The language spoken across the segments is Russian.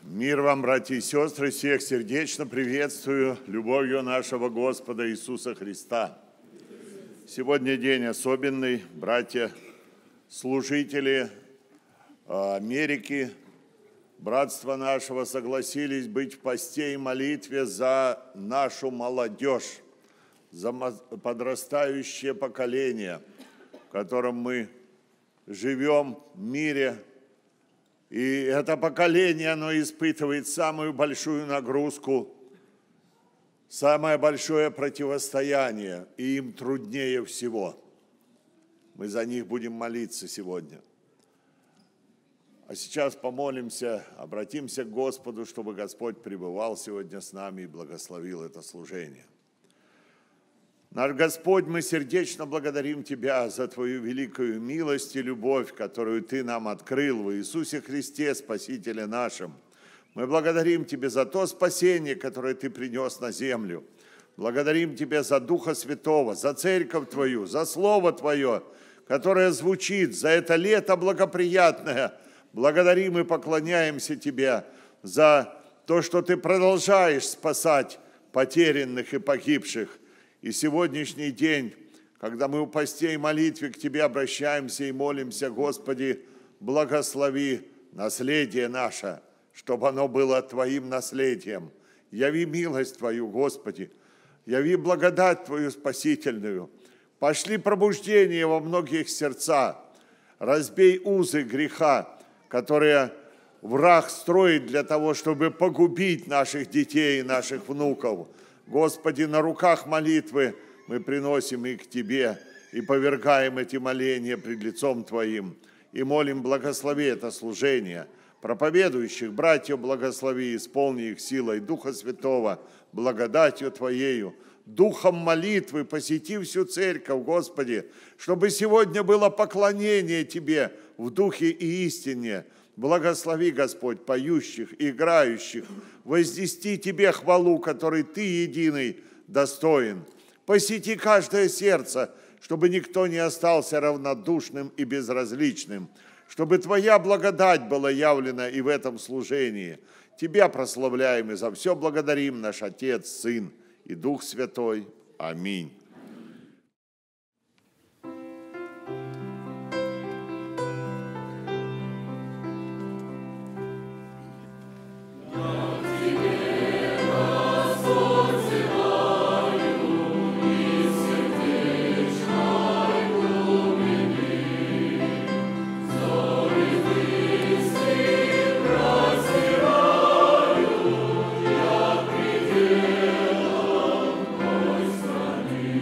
Мир вам, братья и сестры, всех сердечно приветствую любовью нашего Господа Иисуса Христа. Сегодня день особенный, братья, служители Америки, братства нашего согласились быть в посте и молитве за нашу молодежь, за подрастающее поколение, в котором мы живем в мире. И это поколение, оно испытывает самую большую нагрузку, самое большое противостояние, и им труднее всего. Мы за них будем молиться сегодня. А сейчас помолимся, обратимся к Господу, чтобы Господь пребывал сегодня с нами и благословил это служение. Наш Господь, мы сердечно благодарим Тебя за Твою великую милость и любовь, которую Ты нам открыл в Иисусе Христе, Спасителе нашем. Мы благодарим Тебя за то спасение, которое Ты принес на землю. Благодарим Тебя за Духа Святого, за Церковь Твою, за Слово Твое, которое звучит, за это лето благоприятное. Благодарим и поклоняемся Тебе за то, что Ты продолжаешь спасать потерянных и погибших. И сегодняшний день, когда мы в посте и молитве к Тебе обращаемся и молимся, Господи, благослови наследие наше, чтобы оно было Твоим наследием. Яви милость Твою, Господи, яви благодать Твою спасительную. Пошли пробуждение во многих сердцах, разбей узы греха, которые враг строит для того, чтобы погубить наших детей и наших внуков. Господи, на руках молитвы мы приносим их к Тебе и повергаем эти моления пред лицом Твоим. И молим, благослови это служение. Проповедующих братьев благослови, исполни их силой Духа Святого, благодатью Твоею. Духом молитвы посети всю церковь, Господи, чтобы сегодня было поклонение Тебе в духе и истине. Благослови, Господь, поющих, играющих, вознести Тебе хвалу, которой Ты единый достоин. Посети каждое сердце, чтобы никто не остался равнодушным и безразличным, чтобы Твоя благодать была явлена и в этом служении. Тебя прославляем и за все благодарим, наш Отец, Сын и Дух Святой. Аминь. Стране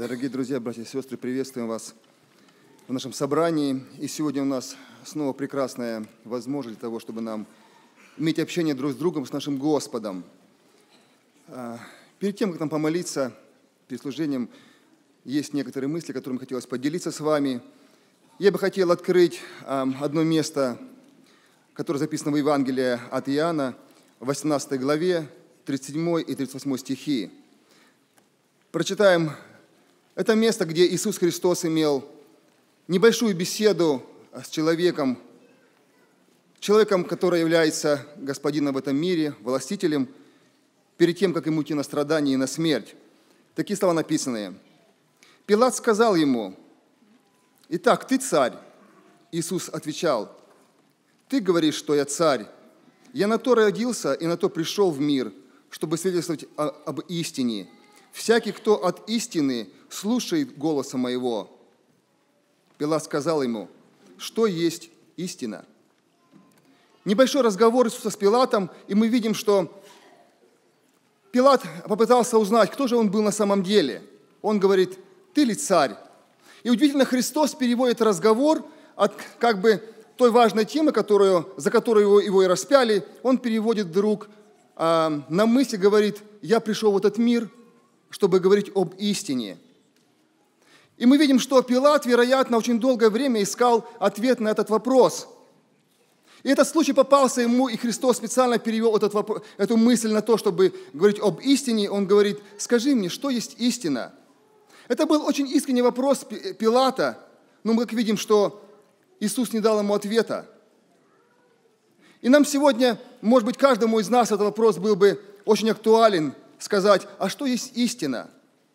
Дорогие друзья, братья и сестры, приветствуем вас в нашем собрании. И сегодня у нас снова прекрасная возможность для того, чтобы нам иметь общение друг с другом, с нашим Господом. Перед тем, как нам помолиться, перед служением, есть некоторые мысли, которыми хотелось поделиться с вами. Я бы хотел открыть одно место, которое записано в Евангелии от Иоанна, в 18 главе, 37 и 38 стихи. Прочитаем это место, где Иисус Христос имел небольшую беседу с человеком, который является господином в этом мире, властителем, перед тем, как ему идти на страдания и на смерть. Такие слова написаны. Пилат сказал ему: «Итак, ты царь?» Иисус отвечал: «Ты говоришь, что я царь. Я на то родился и на то пришел в мир, чтобы свидетельствовать об истине. Всякий, кто от истины, слушает голоса моего». Пилат сказал ему: «Что есть истина?» Небольшой разговор Иисуса с Пилатом, и мы видим, что Пилат попытался узнать, кто же он был на самом деле. Он говорит: «Ты ли царь?» И удивительно, Христос переводит разговор от той важной темы, за которую его и распяли, он переводит вдруг на мысль, говорит: «Я пришел в этот мир, чтобы говорить об истине». И мы видим, что Пилат, вероятно, очень долгое время искал ответ на этот вопрос. И этот случай попался ему, и Христос специально перевел эту мысль на то, чтобы говорить об истине. Он говорит: «Скажи мне, что есть истина?» Это был очень искренний вопрос Пилата, но мы как видим, что Иисус не дал ему ответа. И нам сегодня, может быть, каждому из нас этот вопрос был бы очень актуален, сказать: а что есть истина?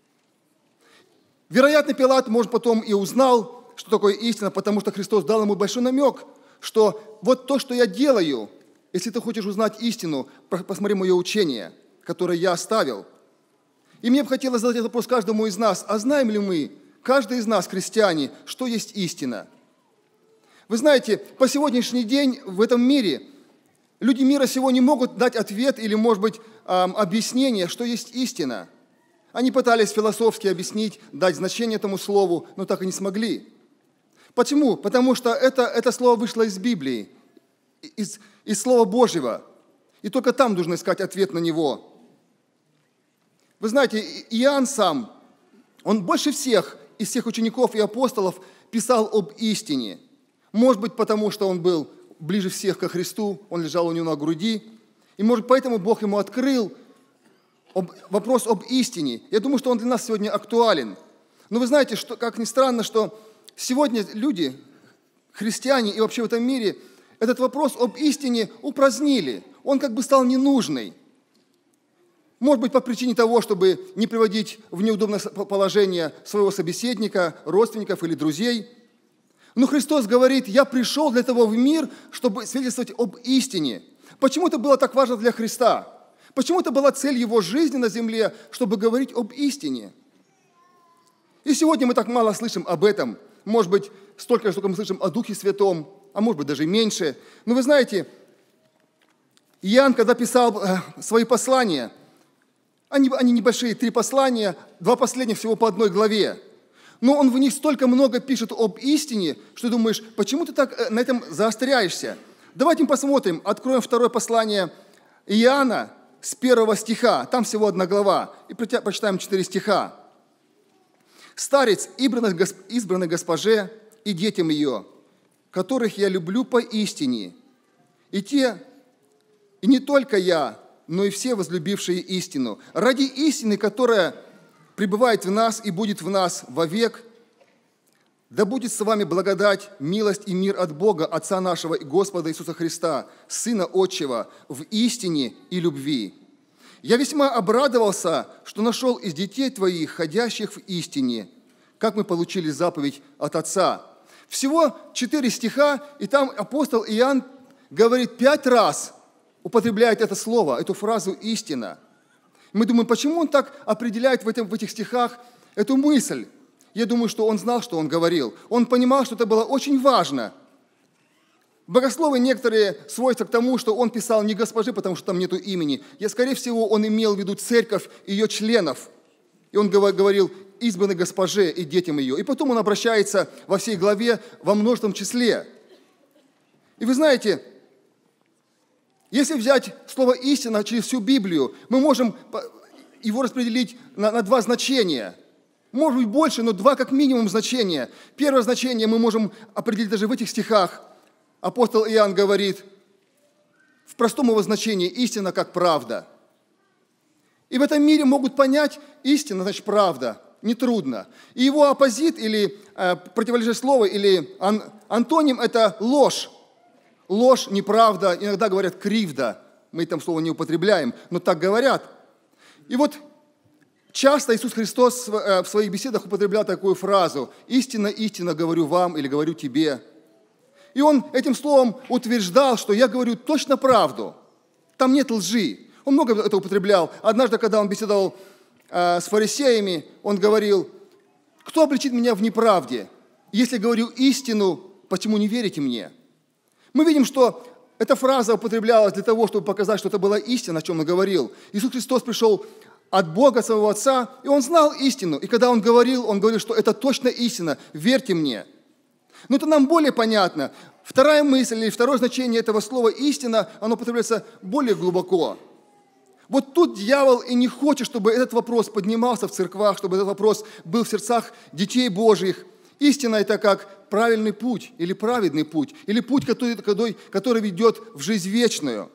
Вероятно, Пилат, может, потом и узнал, что такое истина, потому что Христос дал ему большой намек, что вот то, что я делаю, если ты хочешь узнать истину, посмотри мое учение, которое я оставил. И мне бы хотелось задать этот вопрос каждому из нас: а знаем ли мы, каждый из нас, христиане, что есть истина? Вы знаете, по сегодняшний день в этом мире люди мира сего не могут дать ответ или, может быть, объяснение, что есть истина. Они пытались философски объяснить, дать значение этому слову, но так и не смогли. Почему? Потому что это слово вышло из Библии, из Слова Божьего. И только там нужно искать ответ на него. Вы знаете, Иоанн сам, он больше всех из всех учеников и апостолов писал об истине. Может быть, потому что он был ближе всех ко Христу, он лежал у него на груди. И, может, поэтому Бог ему открыл вопрос об истине. Я думаю, что он для нас сегодня актуален. Но вы знаете, что, как ни странно, что сегодня люди, христиане и вообще в этом мире, этот вопрос об истине упразднили. Он как бы стал ненужный. Может быть, по причине того, чтобы не приводить в неудобное положение своего собеседника, родственников или друзей. Но Христос говорит: «Я пришел для того в мир, чтобы свидетельствовать об истине». Почему это было так важно для Христа? Почему это была цель Его жизни на земле, чтобы говорить об истине? И сегодня мы так мало слышим об этом. Может быть, столько, сколько мы слышим о Духе Святом, а может быть, даже меньше. Но вы знаете, Иоанн, когда писал свои послания, они небольшие, 3 послания, 2 последних всего по 1 главе. Но он в них столько много пишет об истине, что думаешь, почему ты так на этом заостряешься? Давайте посмотрим, откроем 2 послание Иоанна с 1 стиха, там всего 1 глава, и прочитаем 4 стиха. «Старец, избранный госпоже и детям ее, которых я люблю по истине, и не только я, но и все возлюбившие истину, ради истины, которая пребывает в нас и будет в нас вовек, да будет с вами благодать, милость и мир от Бога, Отца нашего и Господа Иисуса Христа, Сына Отчего, в истине и любви. Я весьма обрадовался, что нашел из детей твоих, ходящих в истине, как мы получили заповедь от Отца». Всего 4 стиха, и там апостол Иоанн говорит 5 раз, употребляет это слово, эту фразу «истина». Мы думаем, почему он так определяет в этих стихах эту мысль? Я думаю, что он знал, что он говорил. Он понимал, что это было очень важно. Богословы некоторые сводятся к тому, что он писал не госпожи, потому что там нету имени. Скорее всего, он имел в виду церковь и ее членов. И он говорил избранной госпоже и детям ее. И потом он обращается во всей главе во множественном числе. И вы знаете, если взять слово «истина» через всю Библию, мы можем его распределить на два значения. Может быть больше, но два как минимум значения. Первое значение мы можем определить даже в этих стихах. Апостол Иоанн говорит в простом его значении «истина как правда». И в этом мире могут понять истина, значит правда, нетрудно. И его оппозит или противоположное слово, или антоним – это ложь. Ложь, неправда, иногда говорят кривда. Мы там слово не употребляем, но так говорят. И вот часто Иисус Христос в своих беседах употреблял такую фразу «Истинно, истинно говорю вам» или «говорю тебе». И он этим словом утверждал, что я говорю точно правду. Там нет лжи. Он много это употреблял. Однажды, когда он беседовал с фарисеями, он говорил: «Кто обличит меня в неправде? Если говорю истину, почему не верите мне?» Мы видим, что эта фраза употреблялась для того, чтобы показать, что это была истина, о чем он говорил. Иисус Христос пришел от Бога, своего Отца, и Он знал истину. И когда Он говорил, что это точно истина, верьте мне. Но это нам более понятно. Вторая мысль или второе значение этого слова «истина», оно употребляется более глубоко. Вот тут дьявол и не хочет, чтобы этот вопрос поднимался в церквах, чтобы этот вопрос был в сердцах детей Божьих. Истина – это как правильный путь, или праведный путь, или путь, который ведет в жизнь вечную.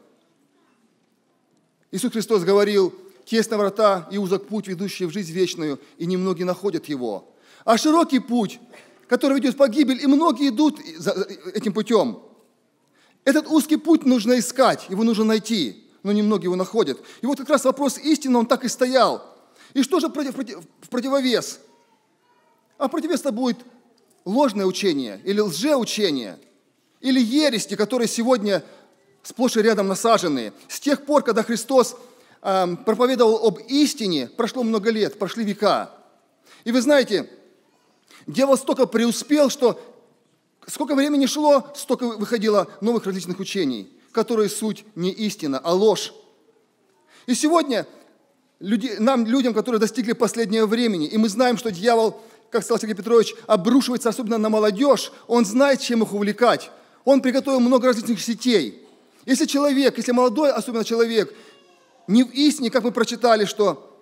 Иисус Христос говорил: «Тесны врата и узок путь, ведущий в жизнь вечную, и немногие находят его. А широкий путь, который ведет в погибель, и многие идут этим путем. Этот узкий путь нужно искать, его нужно найти, но немногие его находят». И вот как раз вопрос истины, он так и стоял. И что же в противовес? А противовес-то будет ложное учение, или лжеучение, или ерести, которые сегодня сплошь и рядом насажены. С тех пор, когда Христос проповедовал об истине, прошло много лет, прошли века. И вы знаете, дьявол столько преуспел, что сколько времени шло, столько выходило новых различных учений, которые суть не истина, а ложь. И сегодня нам, людям, которые достигли последнего времени, и мы знаем, что дьявол, как сказал Сергей Петрович, обрушивается особенно на молодежь, он знает, чем их увлекать. Он приготовил много различных сетей. Если молодой, особенно человек, не в истине, как мы прочитали, что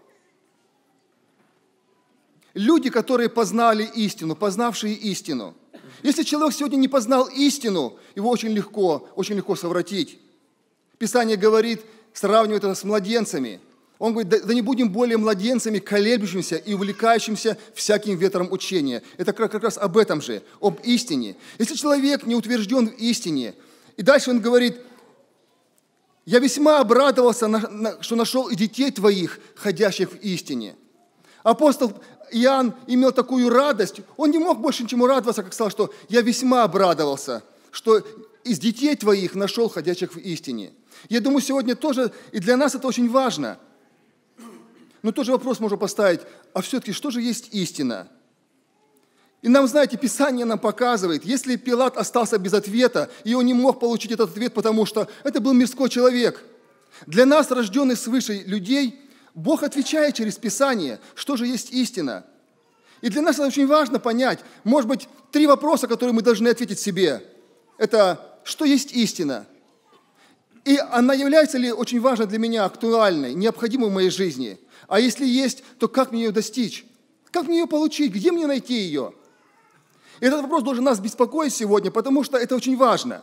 люди, которые познали истину, познавшие истину. Если человек сегодня не познал истину, его очень легко совратить. Писание говорит, сравнивает это с младенцами. Он говорит: да не будем более младенцами, колеблющимися и увлекающимся всяким ветром учения. Это как раз об этом же, об истине. Если человек не утвержден в истине, и дальше он говорит: я весьма обрадовался, что нашел и детей твоих, ходящих в истине. Апостол Иоанн имел такую радость, он не мог больше ничему радоваться, как сказал, что я весьма обрадовался, что из детей твоих нашел ходящих в истине. Я думаю, сегодня тоже, и для нас это очень важно. Но тоже вопрос можно поставить, а все-таки что же есть истина? И нам, знаете, Писание нам показывает, если Пилат остался без ответа, и он не мог получить этот ответ, потому что это был мирской человек. Для нас, рожденных свыше людей, Бог отвечает через Писание, что же есть истина. И для нас это очень важно понять. Может быть, 3 вопроса, которые мы должны ответить себе. Это, что есть истина? И она является ли очень важной для меня, актуальной, необходимой в моей жизни? А если есть, то как мне ее достичь? Как мне ее получить? Где мне найти ее? И этот вопрос должен нас беспокоить сегодня, потому что это очень важно.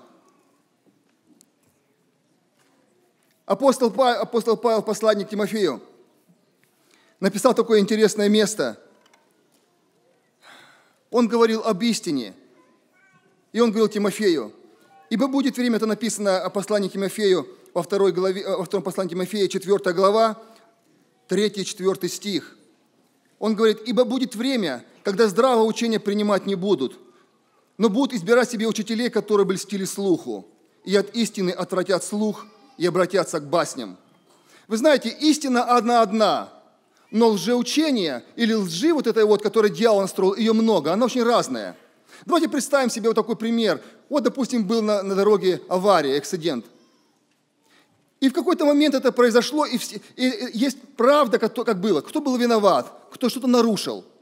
Апостол Павел, посланник Тимофею, написал такое интересное место. Он говорил об истине. И он говорил Тимофею: «Ибо будет время», это написано о послании Тимофею, во втором послании Тимофея, 4 глава, 3-4 стих. Он говорит: «Ибо будет время, когда здравого учения принимать не будут, но будут избирать себе учителей, которые бы льстили слуху, и от истины отвратят слух и обратятся к басням». Вы знаете, истина одна, но лжеучение или лжи которое дьявол настроил, ее много, она очень разная. Давайте представим себе вот такой пример. Вот, допустим, был на дороге авария, акцидент. И в какой-то момент это произошло, и есть правда, как было. Кто был виноват, кто что-то нарушил.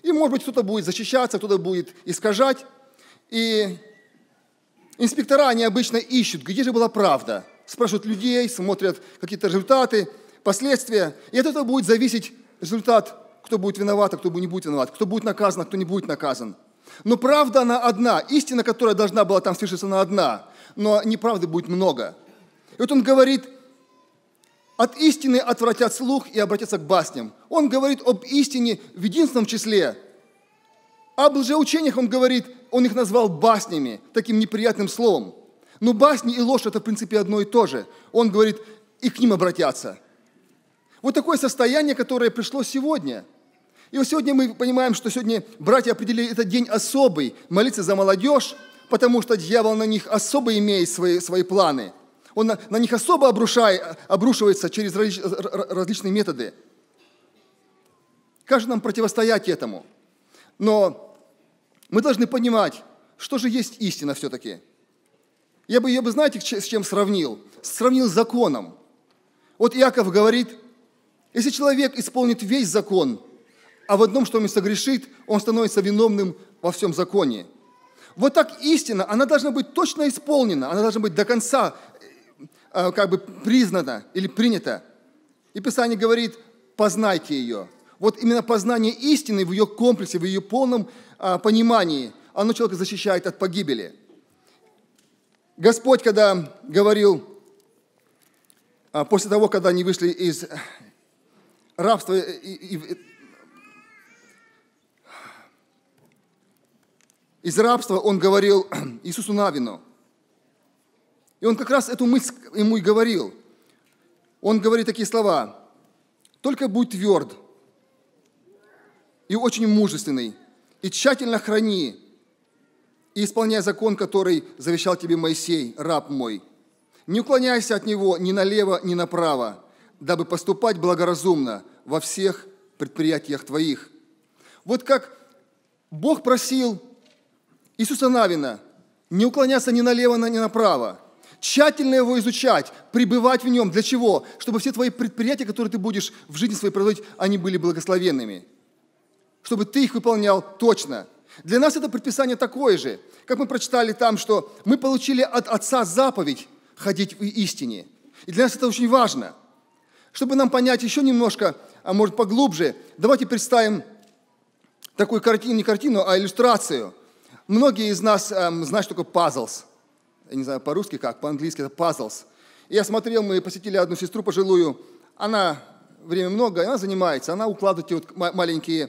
И, может быть, кто-то будет защищаться, кто-то будет искажать. И инспектора, они обычно ищут, где же была правда. Спрашивают людей, смотрят какие-то результаты, последствия. И от этого будет зависеть результат, кто будет виноват, а кто не будет виноват, кто будет наказан, а кто не будет наказан. Но правда, она одна. Истина, которая должна была там свершиться, она одна. Но неправды будет много. И вот он говорит, от истины отвратят слух и обратятся к басням. Он говорит об истине в единственном числе. Об лжеучениях он говорит, он их назвал баснями, таким неприятным словом. Но басни и ложь – это в принципе одно и то же. Он говорит, и к ним обратятся. Вот такое состояние, которое пришло сегодня. И вот сегодня мы понимаем, что сегодня братья определили этот день особый, молиться за молодежь, потому что дьявол на них особо имеет свои планы. Он на них особо обрушивается через различные методы. Как же нам противостоять этому? Но мы должны понимать, что же есть истина все-таки. Я бы, знаете, с чем сравнил? Сравнил с законом. Вот Иаков говорит, если человек исполнит весь закон, а в одном, что он согрешит, он становится виновным во всем законе. Вот так истина, она должна быть точно исполнена, она должна быть до конца признана или принята. И Писание говорит, познайте ее. Вот именно познание истины в ее комплексе, в ее полном понимании, оно человека защищает от погибели. Господь, когда говорил, после того, когда они вышли из рабства, Он говорил Иисусу Навину. И Он как раз эту мысль ему и говорил. Он говорит такие слова: «Только будь тверд и очень мужественный, и тщательно храни, и исполняй закон, который завещал тебе Моисей, раб мой. Не уклоняйся от него ни налево, ни направо, дабы поступать благоразумно во всех предприятиях твоих». Вот как Бог просил Иисуса Навина не уклоняться ни налево, ни направо, тщательно его изучать, пребывать в нем. Для чего? Чтобы все твои предприятия, которые ты будешь в жизни своей проводить, они были благословенными. Чтобы ты их выполнял точно. Для нас это предписание такое же. Как мы прочитали там, что мы получили от Отца заповедь ходить в истине. И для нас это очень важно. Чтобы нам понять еще немножко, а может поглубже, давайте представим такую картину, не картину, а иллюстрацию. Многие из нас знают, что такое puzzles. Я не знаю по-русски как, по-английски это puzzles. И я смотрел, мы посетили одну сестру пожилую, она, время много, она занимается, она укладывает эти вот маленькие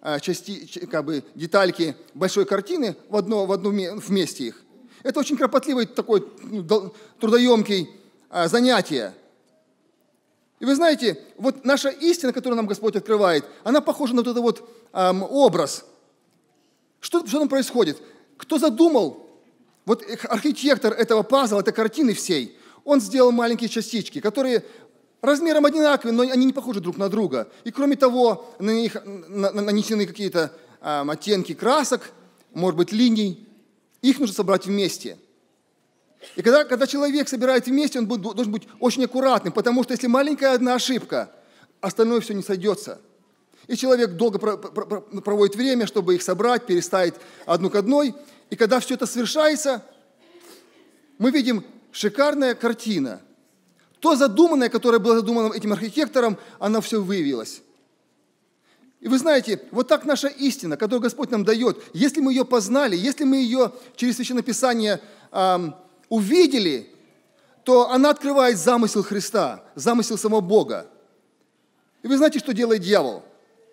детальки большой картины в одно вместе их. Это очень кропотливое, такое трудоемкое занятие. И вы знаете, вот наша истина, которую нам Господь открывает, она похожа на вот этот вот образ. Что там происходит? Кто задумал? Вот архитектор этого пазла, этой картины всей, он сделал маленькие частички, которые размером одинаковые, но они не похожи друг на друга. И кроме того, на них нанесены какие-то оттенки красок, может быть, линий. Их нужно собрать вместе. И когда человек собирает вместе, он должен быть очень аккуратным, потому что если маленькая одна ошибка, остальное все не сойдется. И человек долго проводит время, чтобы их собрать, переставить одну к одной. И когда все это совершается, мы видим шикарная картина. То задуманное, которое было задумано этим архитектором, оно все выявилось. И вы знаете, вот так наша истина, которую Господь нам дает, если мы ее познали, если мы ее через Священное Писание увидели, то она открывает замысел Христа, замысел самого Бога. И вы знаете, что делает дьявол?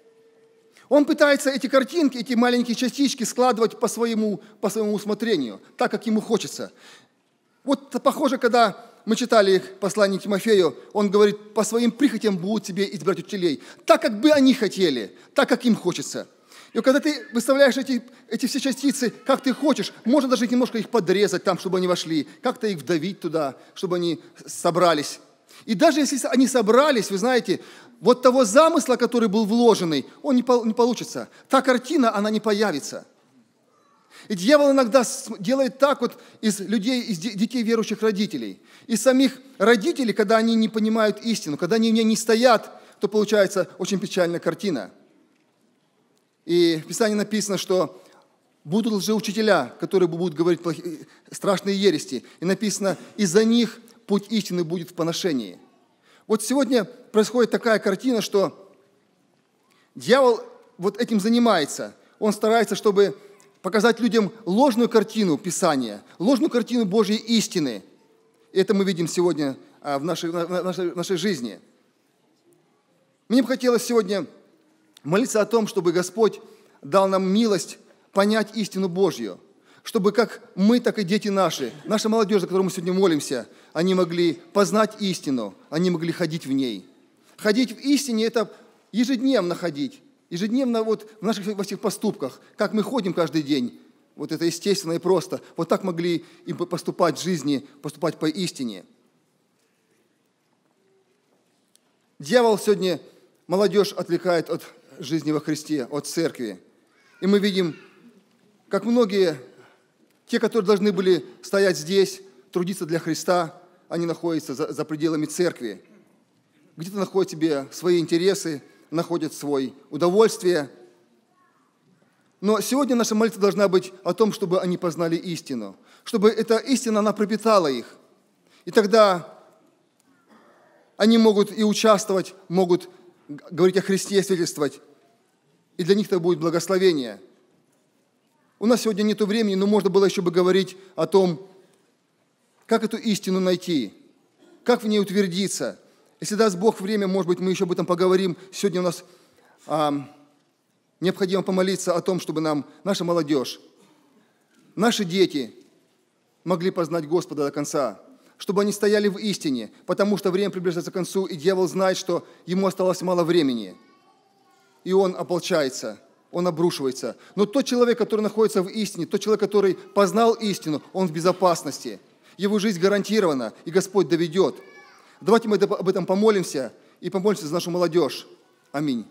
Он пытается эти картинки, эти маленькие частички складывать по своему усмотрению, так, как ему хочется. Вот похоже, когда мы читали послание к Тимофею, он говорит, по своим прихотям будут тебе избрать учителей, так, как бы они хотели, так, как им хочется. И когда ты выставляешь эти все частицы, как ты хочешь, можно даже немножко их подрезать там, чтобы они вошли, как-то их вдавить туда, чтобы они собрались. И даже если они собрались, вы знаете, вот того замысла, который был вложенный, он не получится. Та картина, она не появится. И дьявол иногда делает так вот из людей, из детей верующих родителей. Из самих родителей, когда они не понимают истину, когда они в ней не стоят, то получается очень печальная картина. И в Писании написано, что будут лжеучителя, которые будут говорить страшные ерести. И написано, из-за них путь истины будет в поношении. Вот сегодня происходит такая картина, что дьявол вот этим занимается. Он старается, чтобы показать людям ложную картину Писания, ложную картину Божьей истины. И это мы видим сегодня в нашей жизни. Мне бы хотелось сегодня молиться о том, чтобы Господь дал нам милость понять истину Божью, чтобы как мы, так и дети наши, наша молодежь, за которую мы сегодня молимся, они могли познать истину, они могли ходить в ней. Ходить в истине – это ежедневно ходить, ежедневно вот в наших во всех поступках, как мы ходим каждый день, вот это естественно и просто, вот так могли и поступать в жизни, поступать по истине. Дьявол сегодня молодежь отвлекает от жизни во Христе, от церкви. И мы видим, как многие, те, которые должны были стоять здесь, трудиться для Христа, они находятся за пределами церкви. Где-то находят себе свои интересы, находят свое удовольствие. Но сегодня наша молитва должна быть о том, чтобы они познали истину, чтобы эта истина, она пропитала их. И тогда они могут и участвовать, могут говорить о Христе, свидетельствовать. И для них это будет благословение. У нас сегодня нет времени, но можно было еще бы говорить о том, как эту истину найти, как в ней утвердиться. Если даст Бог время, может быть, мы еще об этом поговорим. Сегодня у нас необходимо помолиться о том, чтобы нам, наша молодежь, наши дети могли познать Господа до конца, чтобы они стояли в истине, потому что время приближается к концу, и дьявол знает, что ему осталось мало времени. И он ополчается, он обрушивается. Но тот человек, который находится в истине, тот человек, который познал истину, он в безопасности. Его жизнь гарантирована, и Господь доведет. Давайте мы об этом помолимся и помолимся за нашу молодежь. Аминь.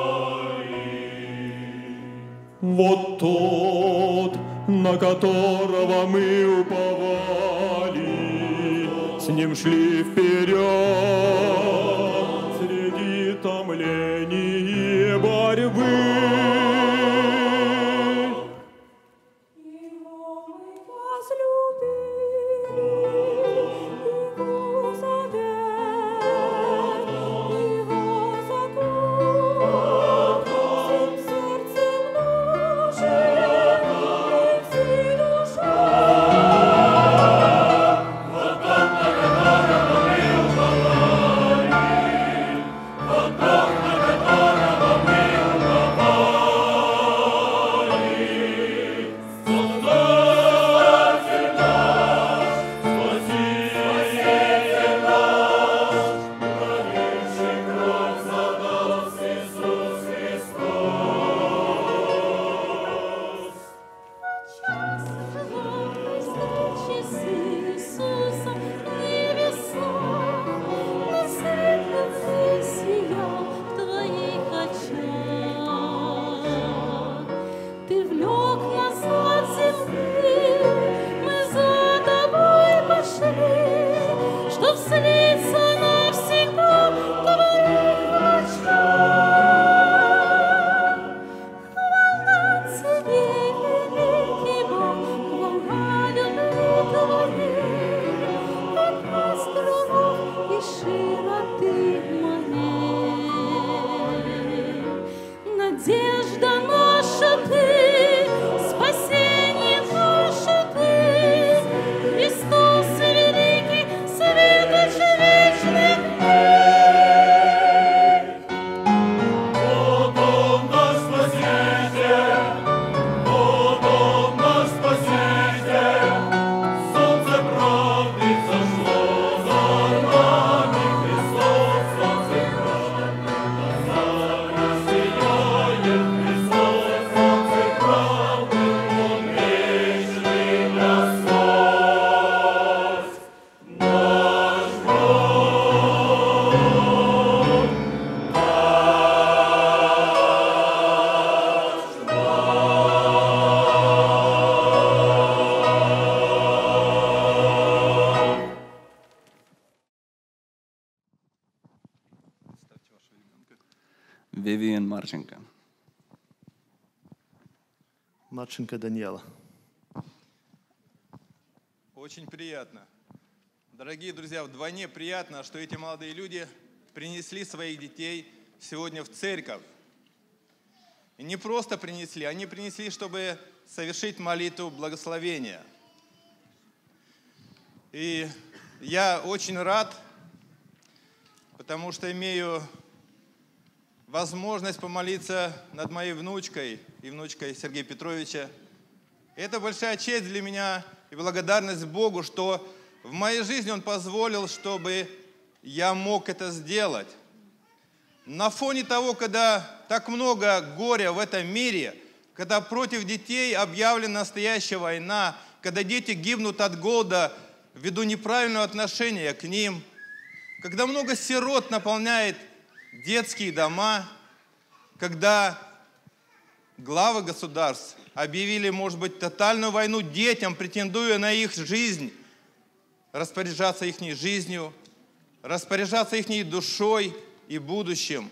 Вот тот, на которого мы уповали, с Ним шли вперед среди томлений и борьбы. Вивиан Марченко. Марченко Даниэла. Очень приятно. Дорогие друзья, вдвойне приятно, что эти молодые люди принесли своих детей сегодня в церковь. И не просто принесли, они принесли, чтобы совершить молитву благословения. И я очень рад, потому что имею возможность помолиться над моей внучкой и внучкой Сергея Петровича. Это большая честь для меня и благодарность Богу, что в моей жизни Он позволил, чтобы я мог это сделать. На фоне того, когда так много горя в этом мире, когда против детей объявлена настоящая война, когда дети гибнут от голода ввиду неправильного отношения к ним, когда много сирот наполняет детские дома, когда главы государств объявили, может быть, тотальную войну детям, претендуя на их жизнь, распоряжаться их жизнью, распоряжаться их душой и будущим.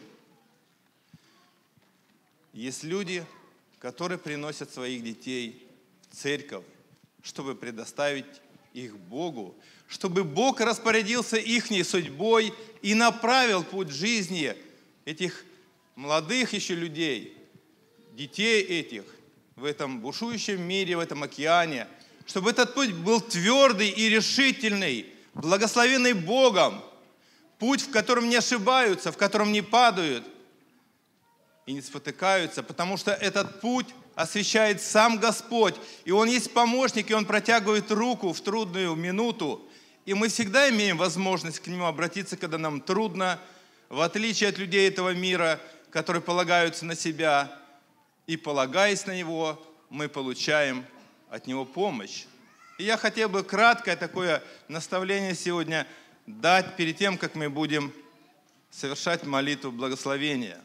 Есть люди, которые приносят своих детей в церковь, чтобы предоставить их Богу, чтобы Бог распорядился их судьбой и направил путь жизни этих молодых еще людей, детей этих в этом бушующем мире, в этом океане, чтобы этот путь был твердый и решительный, благословенный Богом, путь, в котором не ошибаются, в котором не падают и не спотыкаются, потому что этот путь освящает сам Господь, и Он есть помощник, и Он протягивает руку в трудную минуту, и мы всегда имеем возможность к Нему обратиться, когда нам трудно, в отличие от людей этого мира, которые полагаются на себя, и полагаясь на Него, мы получаем от Него помощь. И я хотел бы краткое такое наставление сегодня дать перед тем, как мы будем совершать молитву благословения.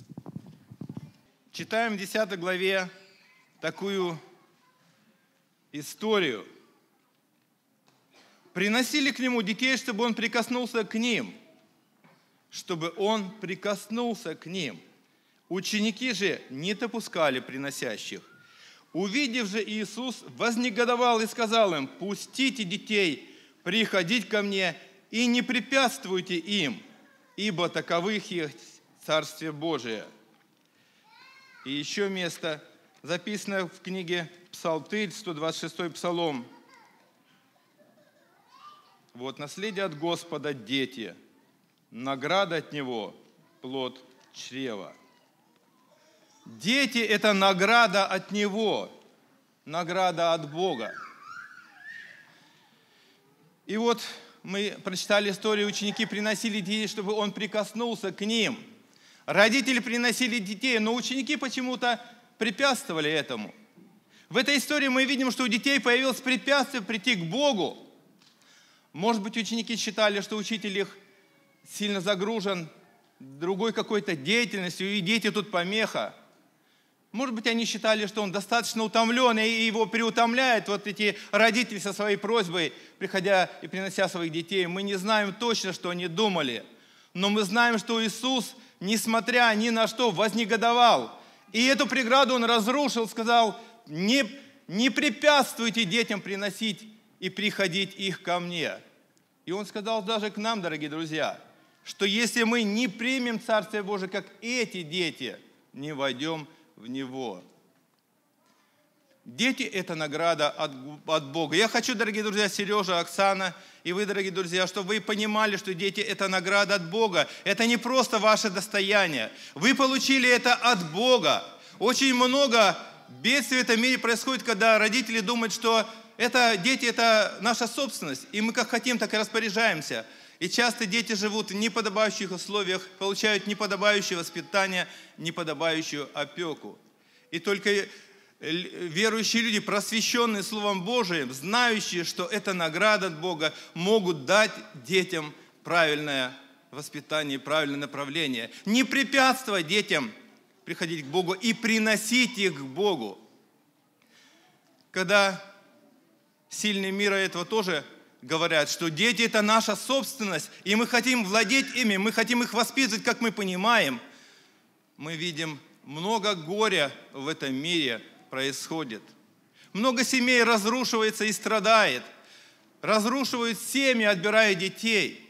Читаем в 10 главе такую историю. Приносили к нему детей, чтобы он прикоснулся к ним. Чтобы он прикоснулся к ним. Ученики же не допускали приносящих. Увидев же, Иисус вознегодовал и сказал им: «Пустите детей приходить ко мне и не препятствуйте им, ибо таковых есть Царствие Божие». И еще место, записано в книге Псалтырь, 126-й Псалом. «Вот наследие от Господа дети, награда от Него плод чрева». Дети – это награда от Него, награда от Бога. И вот мы прочитали историю, ученики приносили детей, чтобы Он прикоснулся к ним. Родители приносили детей, но ученики почему-то препятствовали этому. В этой истории мы видим, что у детей появилось препятствие прийти к Богу. Может быть, ученики считали, что учитель их сильно загружен другой какой-то деятельностью, и дети тут помеха. Может быть, они считали, что он достаточно утомлен, и его переутомляют вот эти родители со своей просьбой, приходя и принося своих детей. Мы не знаем точно, что они думали, но мы знаем, что Иисус, несмотря ни на что, вознегодовал. И эту преграду Он разрушил, сказал: не препятствуйте детям приносить и приходить их ко мне. И Он сказал даже к нам, дорогие друзья, что если мы не примем Царствие Божие, как эти дети, не войдем в Него. Дети – это награда от Бога. Я хочу, дорогие друзья, Сережа, Оксана и вы, дорогие друзья, чтобы вы понимали, что дети – это награда от Бога. Это не просто ваше достояние. Вы получили это от Бога. Очень много бедствий в этом мире происходит, когда родители думают, что дети – это наша собственность, и мы как хотим, так и распоряжаемся. И часто дети живут в неподобающих условиях, получают неподобающее воспитание, неподобающую опеку. И только верующие люди, просвещенные Словом Божиим, знающие, что это награда от Бога, могут дать детям правильное воспитание, правильное направление. Не препятствовать детям приходить к Богу и приносить их к Богу. Когда сильные мира этого тоже говорят, что дети – это наша собственность, и мы хотим владеть ими, мы хотим их воспитывать, как мы понимаем. Мы видим, много горя в этом мире происходит. Много семей разрушивается и страдает. Разрушивают семьи, отбирая детей.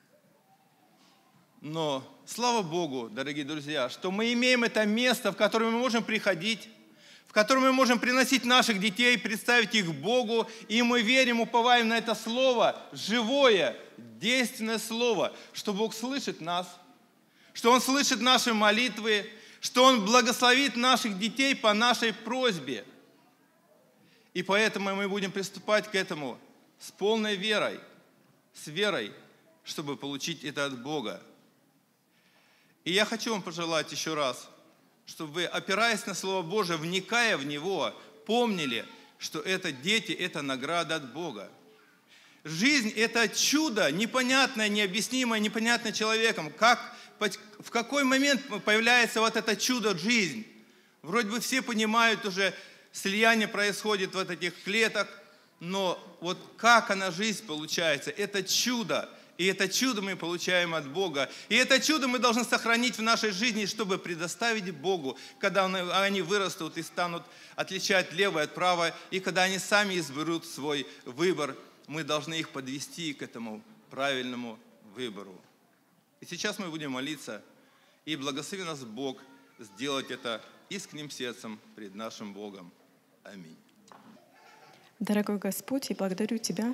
Но слава Богу, дорогие друзья, что мы имеем это место, в которое мы можем приходить, в котором мы можем приносить наших детей, представить их Богу, и мы верим, уповаем на это Слово, живое, действенное Слово, что Бог слышит нас, что Он слышит наши молитвы, что Он благословит наших детей по нашей просьбе. И поэтому мы будем приступать к этому с полной верой, с верой, чтобы получить это от Бога. И я хочу вам пожелать еще раз, чтобы вы, опираясь на Слово Божие, вникая в него, помнили, что это дети, это награда от Бога. Жизнь – это чудо, непонятное, необъяснимое, непонятное человеком. В какой момент появляется вот это чудо жизнь? Вроде бы все понимают уже, слияние происходит вот этих клеток, но вот как она, жизнь получается, это чудо. И это чудо мы получаем от Бога. И это чудо мы должны сохранить в нашей жизни, чтобы предоставить Богу, когда они вырастут и станут отличать левое от правого, и когда они сами изберут свой выбор, мы должны их подвести к этому правильному выбору. И сейчас мы будем молиться, и благослови нас Бог сделать это искренним сердцем пред нашим Богом. Аминь. Дорогой Господь, я благодарю Тебя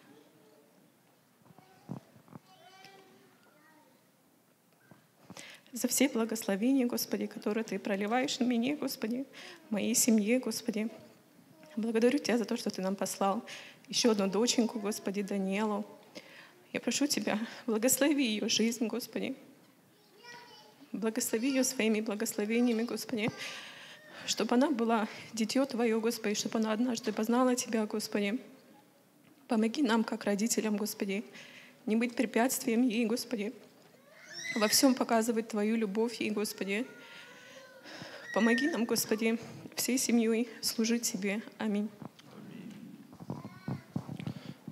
за все благословения, Господи, которые Ты проливаешь на меня, Господи, моей семье, Господи. Благодарю Тебя за то, что Ты нам послал еще одну доченьку, Господи, Даниэлу. Я прошу Тебя, благослови ее жизнь, Господи. Благослови ее своими благословениями, Господи, чтобы она была дитё Твое, Господи, чтобы она однажды познала Тебя, Господи. Помоги нам, как родителям, Господи, не быть препятствием ей, Господи, во всем показывать Твою любовь ей, Господи. Помоги нам, Господи, всей семьей служить Тебе. Аминь.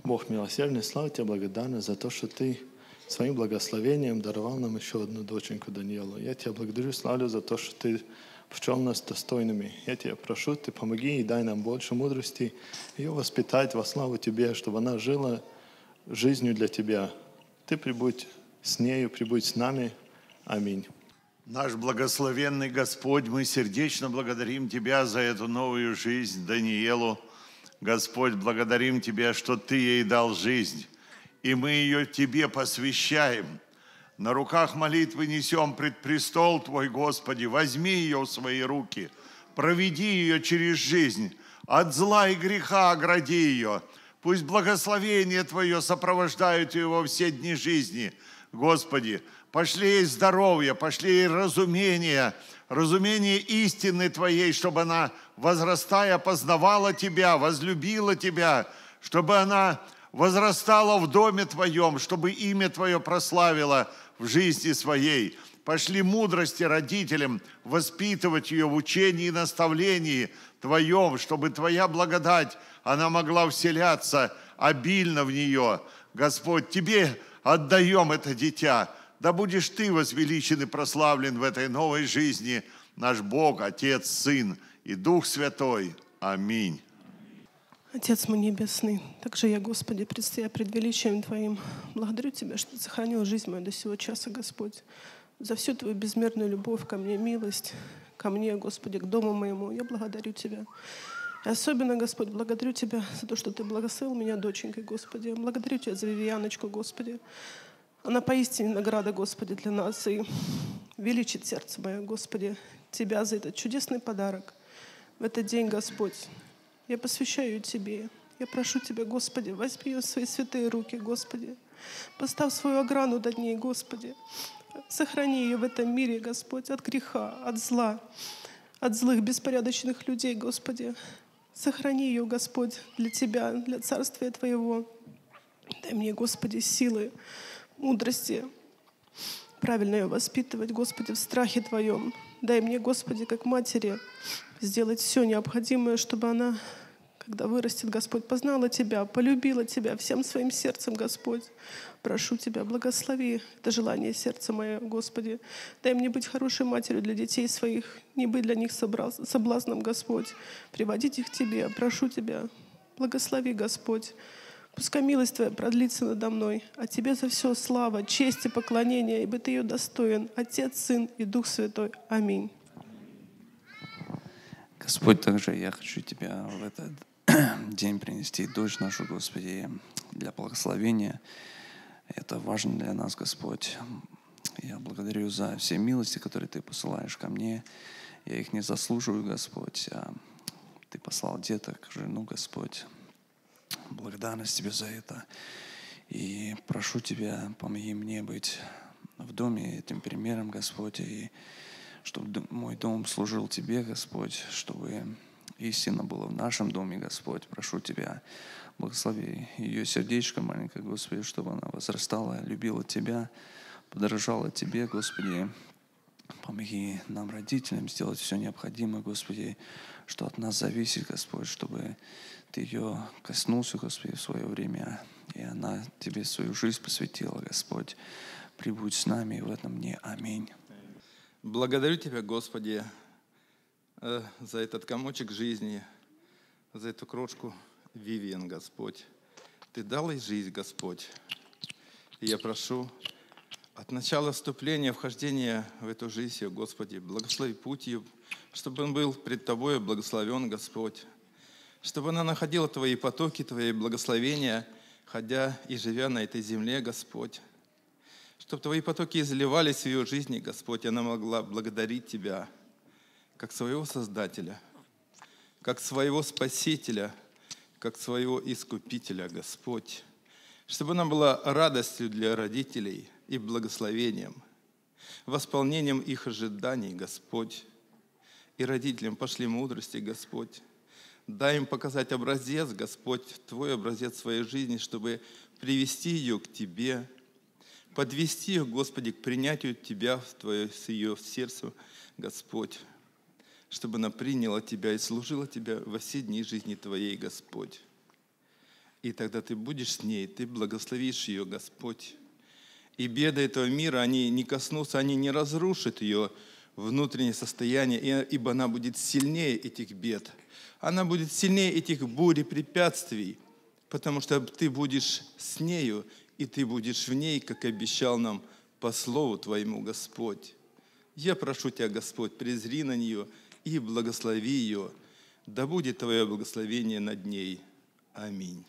Бог милосердный, слава Тебе, благодарна за то, что Ты своим благословением даровал нам еще одну доченьку Даниэлу. Я Тебя благодарю, славлю за то, что Ты пчел нас достойными. Я Тебя прошу, Ты помоги и дай нам больше мудрости ее воспитать во славу Тебе, чтобы она жила жизнью для Тебя. Ты прибудь с нею, прибудь с нами. Аминь. Наш благословенный Господь, мы сердечно благодарим Тебя за эту новую жизнь Даниэлу. Господь, благодарим Тебя, что Ты ей дал жизнь, и мы ее Тебе посвящаем. На руках молитвы несем пред престол Твой, Господи, возьми ее в свои руки, проведи ее через жизнь, от зла и греха огради ее. Пусть благословение Твое сопровождает ее во все дни жизни. Господи, пошли ей здоровье, пошли ей разумение истины Твоей, чтобы она, возрастая, познавала Тебя, возлюбила Тебя, чтобы она возрастала в доме Твоем, чтобы имя Твое прославило в жизни своей. Пошли мудрости родителям воспитывать ее в учении и наставлении Твоем, чтобы Твоя благодать, она могла вселяться обильно в нее. Господь, Тебе отдаем это дитя. Да будешь Ты возвеличен и прославлен в этой новой жизни, наш Бог, Отец, Сын и Дух Святой. Аминь. Отец мой Небесный, также я, Господи, предстоя пред величием Твоим, благодарю Тебя, что Ты сохранил жизнь мою до сего часа, Господь, за всю Твою безмерную любовь ко мне, милость ко мне, Господи, к дому моему. Я благодарю Тебя. И особенно, Господь, благодарю Тебя за то, что Ты благословил меня доченькой, Господи. Я благодарю Тебя за Вивианочку, Господи. Она поистине награда, Господи, для нас. И величит сердце мое, Господи, Тебя за этот чудесный подарок. В этот день, Господь, я посвящаю ее Тебе. Я прошу Тебя, Господи, возьми ее в свои святые руки, Господи. Поставь свою ограду над ней, Господи. Сохрани ее в этом мире, Господь, от греха, от зла, от злых, беспорядочных людей, Господи. Сохрани ее, Господь, для Тебя, для Царствия Твоего. Дай мне, Господи, силы, мудрости, правильно ее воспитывать, Господи, в страхе Твоем. Дай мне, Господи, как матери, сделать все необходимое, чтобы она, когда вырастет, Господь, познала Тебя, полюбила Тебя всем своим сердцем, Господь. Прошу Тебя, благослови это желание сердца мое, Господи. Дай мне быть хорошей матерью для детей своих, не быть для них соблазном, Господь. Приводить их к Тебе. Прошу Тебя, благослови, Господь. Пускай милость Твоя продлится надо мной, а Тебе за все слава, честь и поклонение, ибо Ты ее достоин, Отец, Сын и Дух Святой. Аминь. Господь, также я хочу Тебя в этот день принести дочь нашу, Господи, для благословения. Это важно для нас, Господь. Я благодарю за все милости, которые Ты посылаешь ко мне. Я их не заслуживаю, Господь. Ты послал деток, жену, Господь. Благодарность Тебе за это. И прошу Тебя, помоги мне быть в доме этим примером, Господь, и чтобы мой дом служил Тебе, Господь, чтобы истина была в нашем доме, Господь. Прошу Тебя, благослови ее сердечко маленькое, Господи, чтобы она возрастала, любила Тебя, подражала Тебе, Господи. Помоги нам, родителям, сделать все необходимое, Господи, что от нас зависит, Господь, чтобы Ты ее коснулся, Господи, в свое время, и она Тебе свою жизнь посвятила, Господь. Прибудь с нами в этом дне. Аминь. Благодарю Тебя, Господи, за этот комочек жизни, за эту крошку Вивиан, Господь. Ты дал ей жизнь, Господь. И я прошу от начала вступления, вхождения в эту жизнь, Господи, благослови путь ее, чтобы он был пред Тобой благословен, Господь. Чтобы она находила Твои потоки, Твои благословения, ходя и живя на этой земле, Господь. Чтобы Твои потоки изливались в ее жизни, Господь, и она могла благодарить Тебя, как своего Создателя, как своего Спасителя, как своего Искупителя, Господь. Чтобы она была радостью для родителей и благословением, восполнением их ожиданий, Господь. И родителям пошли мудрости, Господь. Дай им показать образец, Господь, Твой образец своей жизни, чтобы привести ее к Тебе, подвести ее, Господи, к принятию Тебя в Твое, с ее сердце, Господь, чтобы она приняла Тебя и служила Тебя во все дни жизни Твоей, Господь. И тогда ты будешь с ней, ты благословишь ее, Господь. И беды этого мира, они не коснутся, они не разрушат ее внутреннее состояние, ибо она будет сильнее этих бед. Она будет сильнее этих бурь и препятствий, потому что ты будешь с нею, и ты будешь в ней, как обещал нам по слову Твоему, Господь. Я прошу Тебя, Господь, презри на нее и благослови ее. Да будет Твое благословение над ней. Аминь.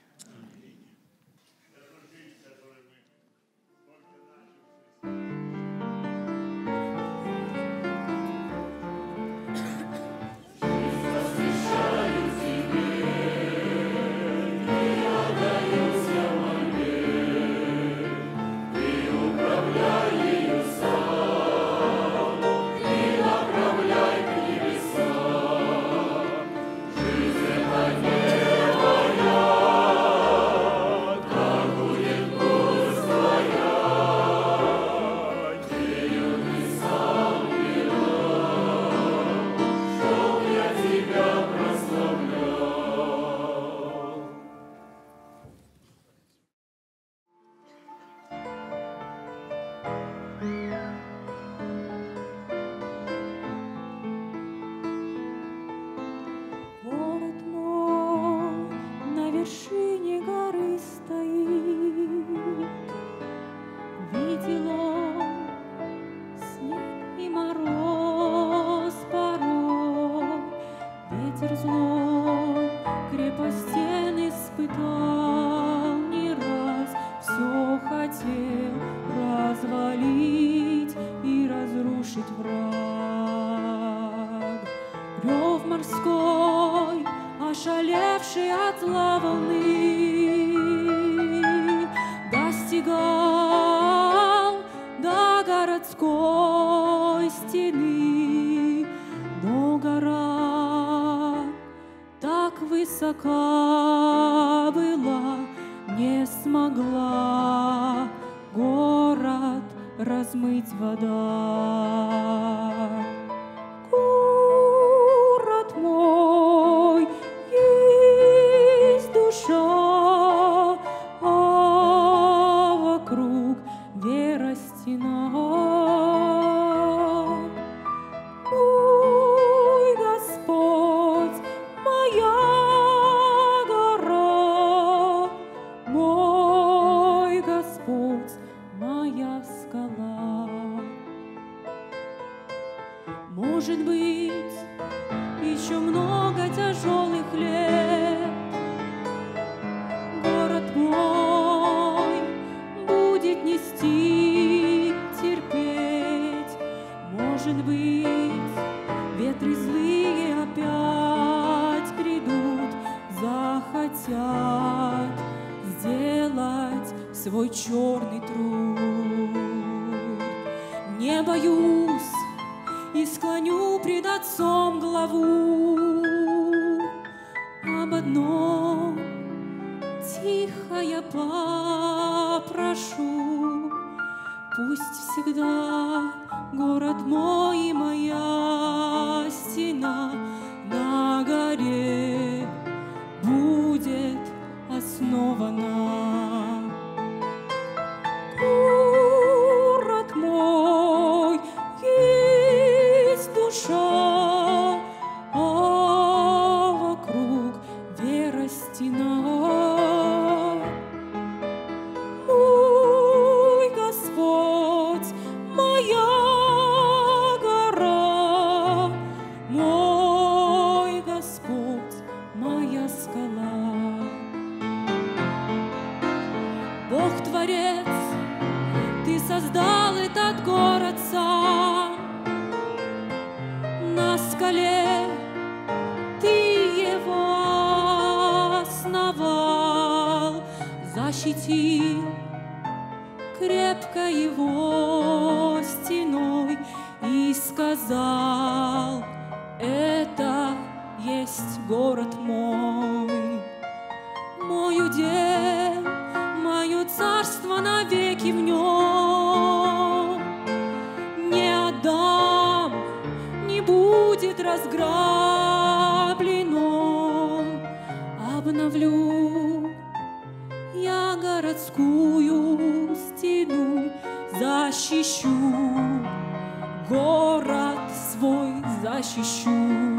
я городскую стену защищу, город свой защищу.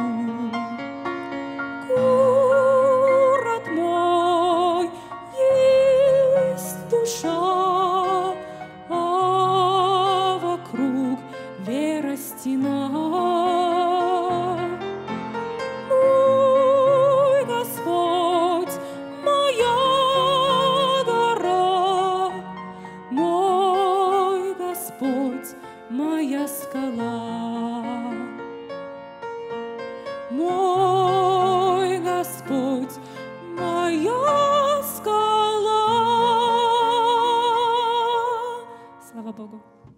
Город мой есть душа, а вокруг вера стена. Мой Господь, моя гора, мой Господь, моя скала. Мой Господь, моя скала. Слава Богу.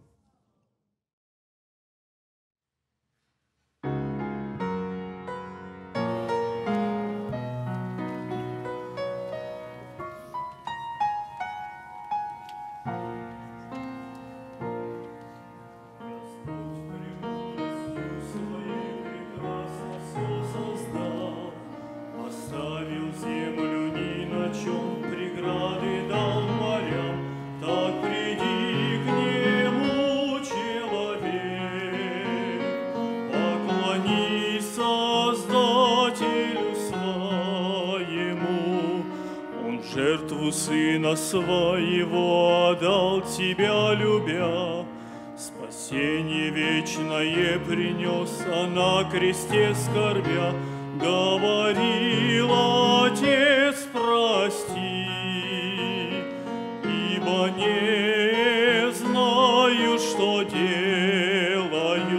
Оставил землю ни на чем, преграды дал морям, так приди к нему, человек, поклонись Создателю своему. Он жертву Сына Своего отдал, тебя любя, спасение вечное принес, а на кресте скорбя говорил: Отец, прости, ибо не знаю, что делаю.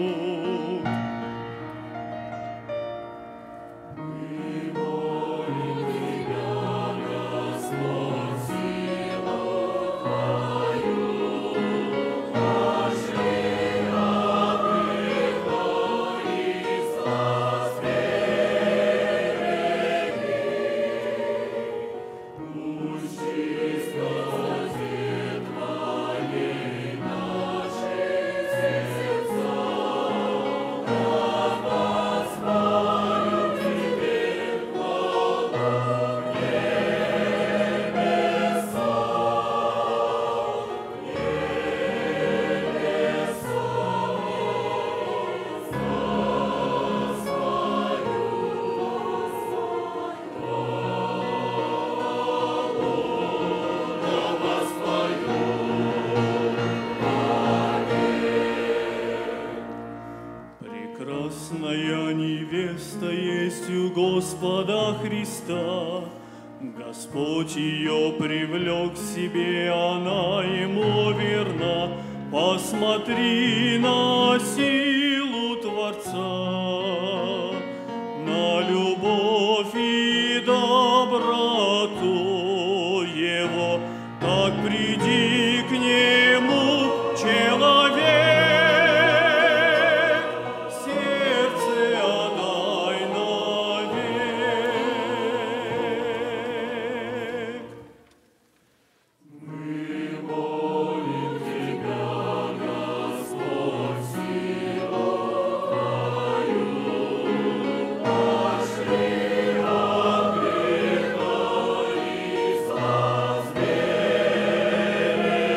Прекрасная невеста есть у Господа Христа, Господь ее привлек к себе, она ему верна. Посмотри на силу Творца, на любовь и доброту Его, так приди к Нему, человек. Спасибо.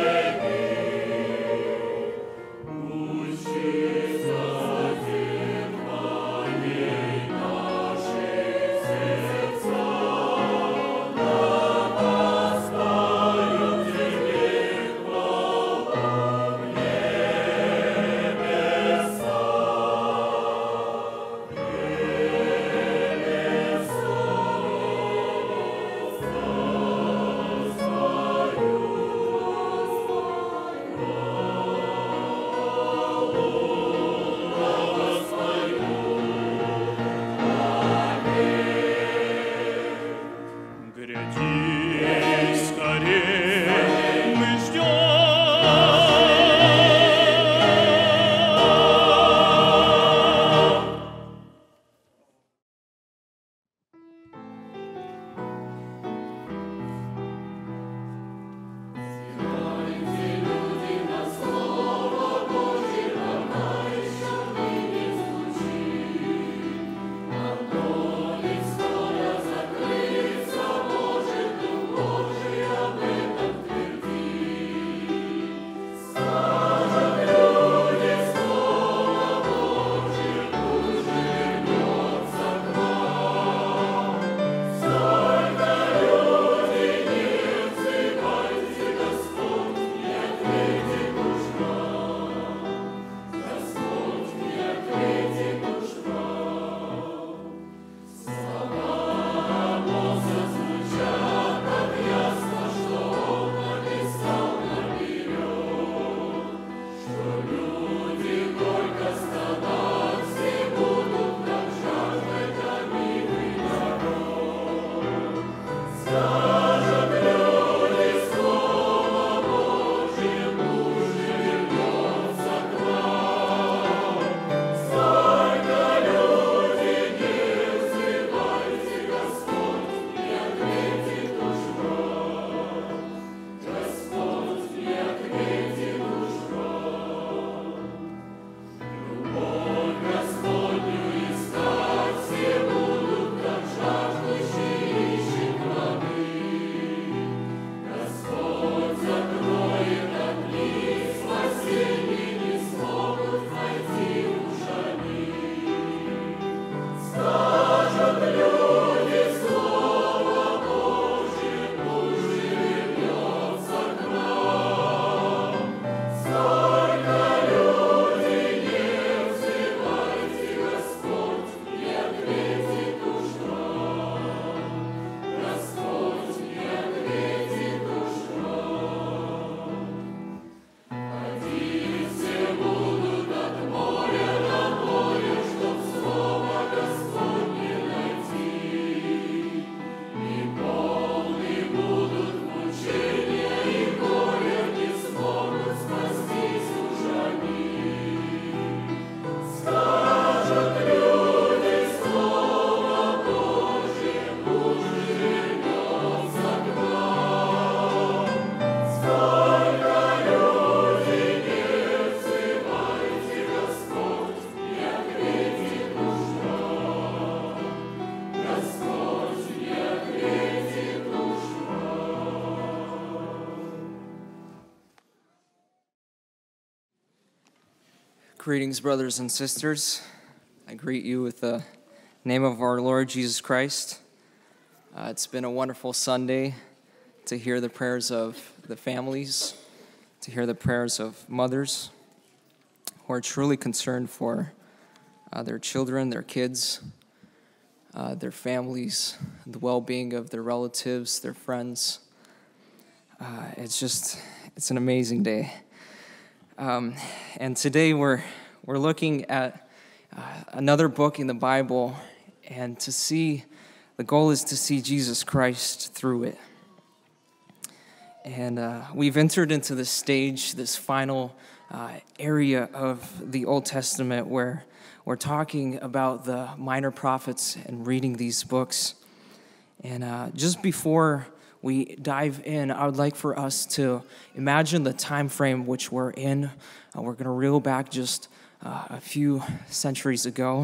Greetings, brothers and sisters. I greet you with the name of our Lord Jesus Christ. It's been a wonderful Sunday to hear the prayers of the families, to hear the prayers of mothers who are truly concerned for their children, their kids, their families, the well-being of their relatives, their friends. It's an amazing day. And today we're looking at another book in the Bible, and the goal is to see Jesus Christ through it. And we've entered into this stage, this final area of the Old Testament where we're talking about the minor prophets and reading these books. And just before we dive in, I would like for us to imagine the time frame which we're in. We're going to reel back just a few centuries ago.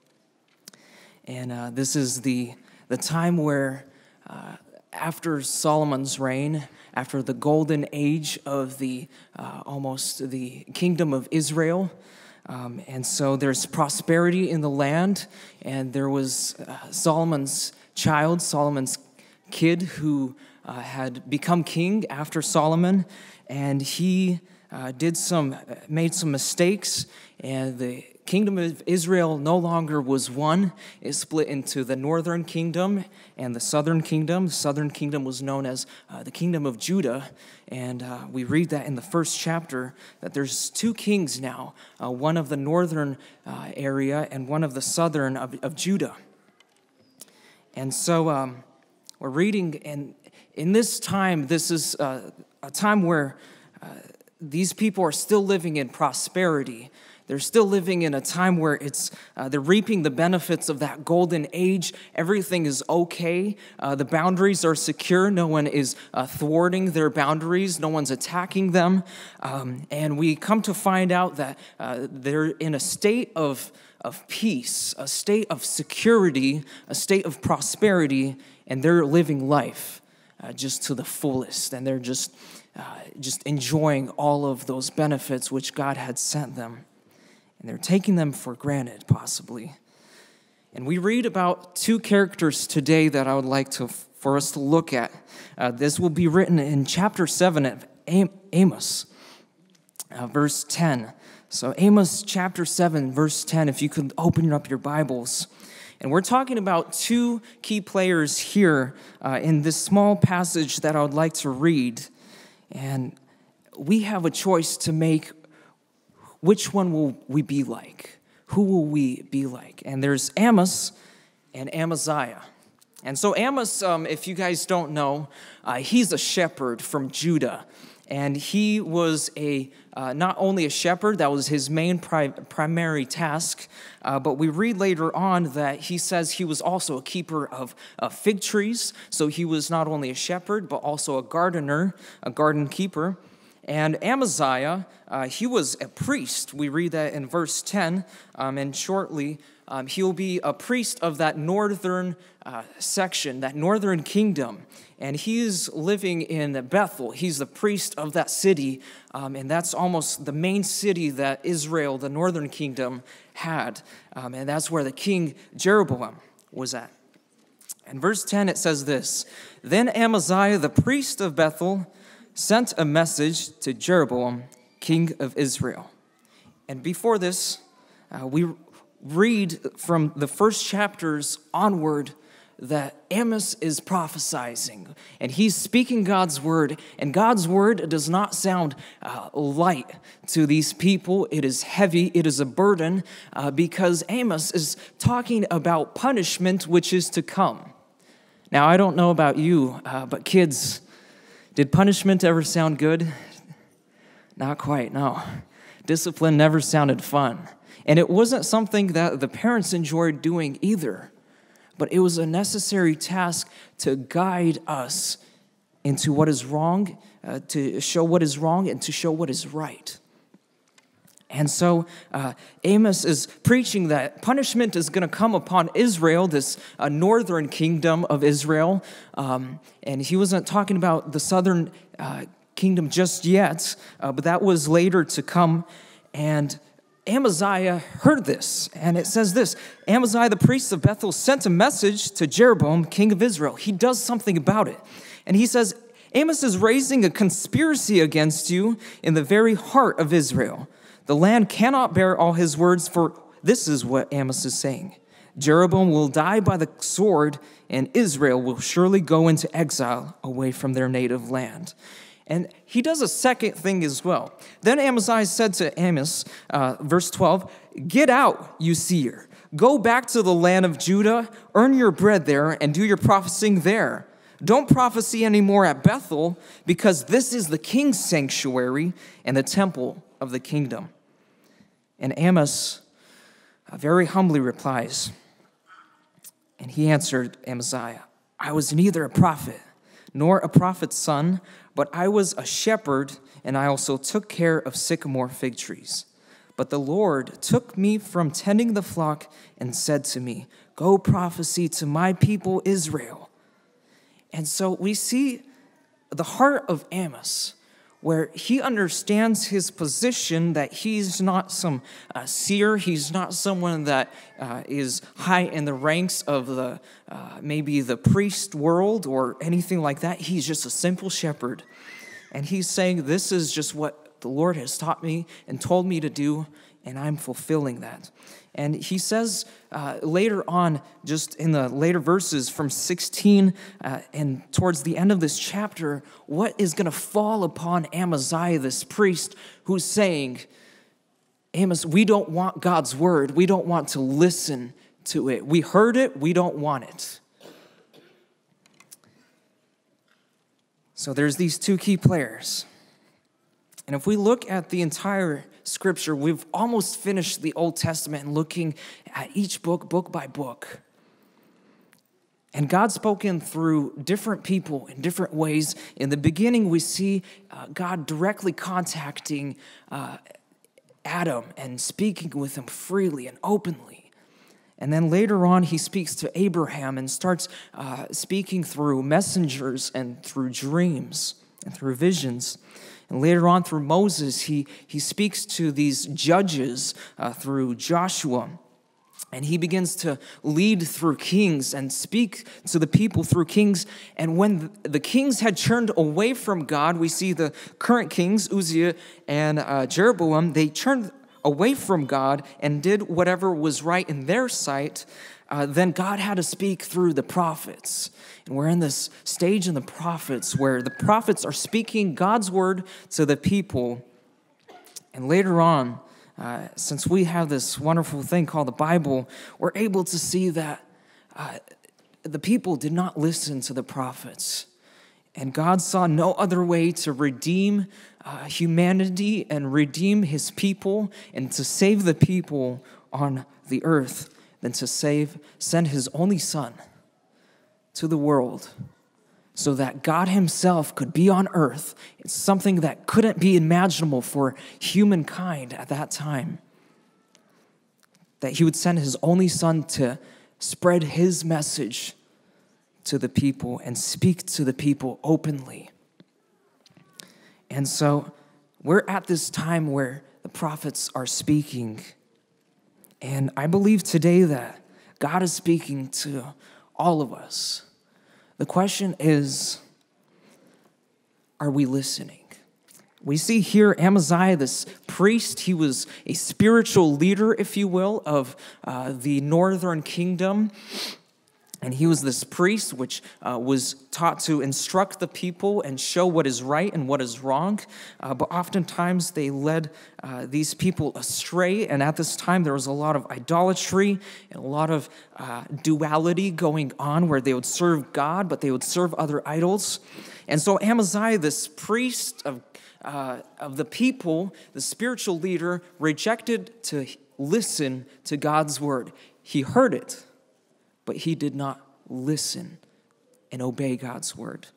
And this is the time where after Solomon's reign, after the golden age of almost the kingdom of Israel, and so there's prosperity in the land, and there was Solomon's child, Solomon's kid, who had become king after Solomon, and he made some mistakes, and the kingdom of Israel no longer was one. It split into the northern kingdom and the southern kingdom. The southern kingdom was known as the kingdom of Judah, and we read that in the first chapter that there's two kings now, one of the northern area and one of the southern of Judah. And so we're reading, and in this time, this is a time where these people are still living in prosperity. They're still living in a time where they're reaping the benefits of that golden age. Everything is okay. The boundaries are secure. No one is thwarting their boundaries. No one's attacking them. And we come to find out that they're in a state of peace, a state of security, a state of prosperity, and they're living life just to the fullest. And they're just enjoying all of those benefits which God had sent them. And they're taking them for granted, possibly. And we read about two characters today that I would like for us to look at. This will be written in chapter 7 of Amos, verse 10. So Amos chapter 7, verse 10, if you could open up your Bibles. And we're talking about two key players here in this small passage that I would like to read. And we have a choice to make. Which one will we be like? Who will we be like? And there's Amos and Amaziah. And so Amos, if you guys don't know, he's a shepherd from Judah. And he was not only a shepherd, that was his main primary task, but we read later on that he says he was also a keeper of fig trees. So he was not only a shepherd, but also a gardener, a garden keeper. And Amaziah, he was a priest. We read that in verse 10, and shortly he'll be a priest of that northern section, that northern kingdom. And he is living in Bethel. He's the priest of that city, and that's almost the main city that Israel, the northern kingdom, had. And that's where the king Jeroboam was at. In verse 10, it says this: Then Amaziah, the priest of Bethel, sent a message to Jeroboam, king of Israel. And before this, we read from the first chapters onward that Amos is prophesying, and he's speaking God's word, and God's word does not sound light to these people. It is heavy, it is a burden, because Amos is talking about punishment which is to come. Now, I don't know about you, but kids, did punishment ever sound good? Not quite, no. Discipline never sounded fun. And it wasn't something that the parents enjoyed doing either. But it was a necessary task to guide us into what is wrong, to show what is wrong, and to show what is right. And so Amos is preaching that punishment is going to come upon Israel, this northern kingdom of Israel. And he wasn't talking about the southern kingdom just yet, but that was later to come. And Amaziah heard this, and it says this: Amaziah, the priest of Bethel, sent a message to Jeroboam, king of Israel. He does something about it. And he says, Amos is raising a conspiracy against you in the very heart of Israel. The land cannot bear all his words, for this is what Amos is saying: Jeroboam will die by the sword, and Israel will surely go into exile away from their native land. And he does a second thing as well. Then Amaziah said to Amos, verse 12, get out, you seer. Go back to the land of Judah, earn your bread there, and do your prophesying there. Don't prophesy anymore at Bethel, because this is the king's sanctuary and the temple of the kingdom. And Amos very humbly replies, and he answered Amaziah, I was neither a prophet nor a prophet's son, but I was a shepherd, and I also took care of sycamore fig trees. But the Lord took me from tending the flock and said to me, go prophesy to my people Israel. And so we see the heart of Amos, where he understands his position, that he's not some seer, he's not someone that is high in the ranks of the maybe the priest world or anything like that. He's just a simple shepherd. And he's saying, this is just what the Lord has taught me and told me to do, and I'm fulfilling that. And he says later on, just in the later verses from 16 and towards the end of this chapter, what is going to fall upon Amaziah, this priest, who's saying, Amos, we don't want God's word. We don't want to listen to it. We heard it. We don't want it. So there's these two key players. And if we look at the entire Scripture, we've almost finished the Old Testament and looking at each book, book by book. And God's spoken through different people in different ways. In the beginning, we see God directly contacting Adam and speaking with him freely and openly. And then later on, he speaks to Abraham and starts speaking through messengers and through dreams and through visions. And later on, through Moses, he speaks to these judges through Joshua. And he begins to lead through kings and speak to the people through kings. And when the kings had turned away from God, we see the current kings, Uzziah and Jeroboam, they turned away from God and did whatever was right in their sight. Then God had to speak through the prophets. And we're in this stage in the prophets where the prophets are speaking God's word to the people. And later on, since we have this wonderful thing called the Bible, we're able to see that the people did not listen to the prophets. And God saw no other way to redeem humanity and redeem his people and to save the people on the earth than to send his only son to the world so that God himself could be on earth. It's something that couldn't be imaginable for humankind at that time. That he would send his only son to spread his message to the people and speak to the people openly. And so we're at this time where the prophets are speaking. And I believe today that God is speaking to all of us. The question is, are we listening? We see here Amaziah, this priest. He was a spiritual leader, if you will, of the northern kingdom. And he was this priest which was taught to instruct the people and show what is right and what is wrong. But oftentimes they led these people astray. And at this time there was a lot of idolatry and a lot of duality going on where they would serve God, but they would serve other idols. And so Amaziah, this priest of the people, the spiritual leader, rejected to listen to God's word. He heard it, but he did not listen and obey God's word.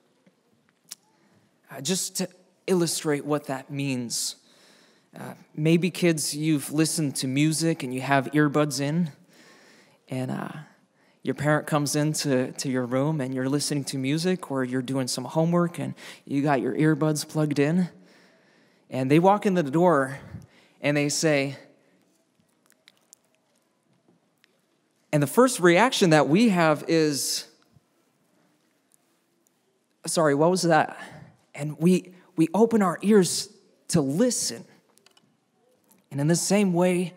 Just to illustrate what that means, maybe kids, you've listened to music and you have earbuds in, and your parent comes into your room and you're listening to music, or you're doing some homework and you got your earbuds plugged in, and they walk in the door and they say, And the first reaction that we have is, sorry, what was that? And we open our ears to listen. And in the same way,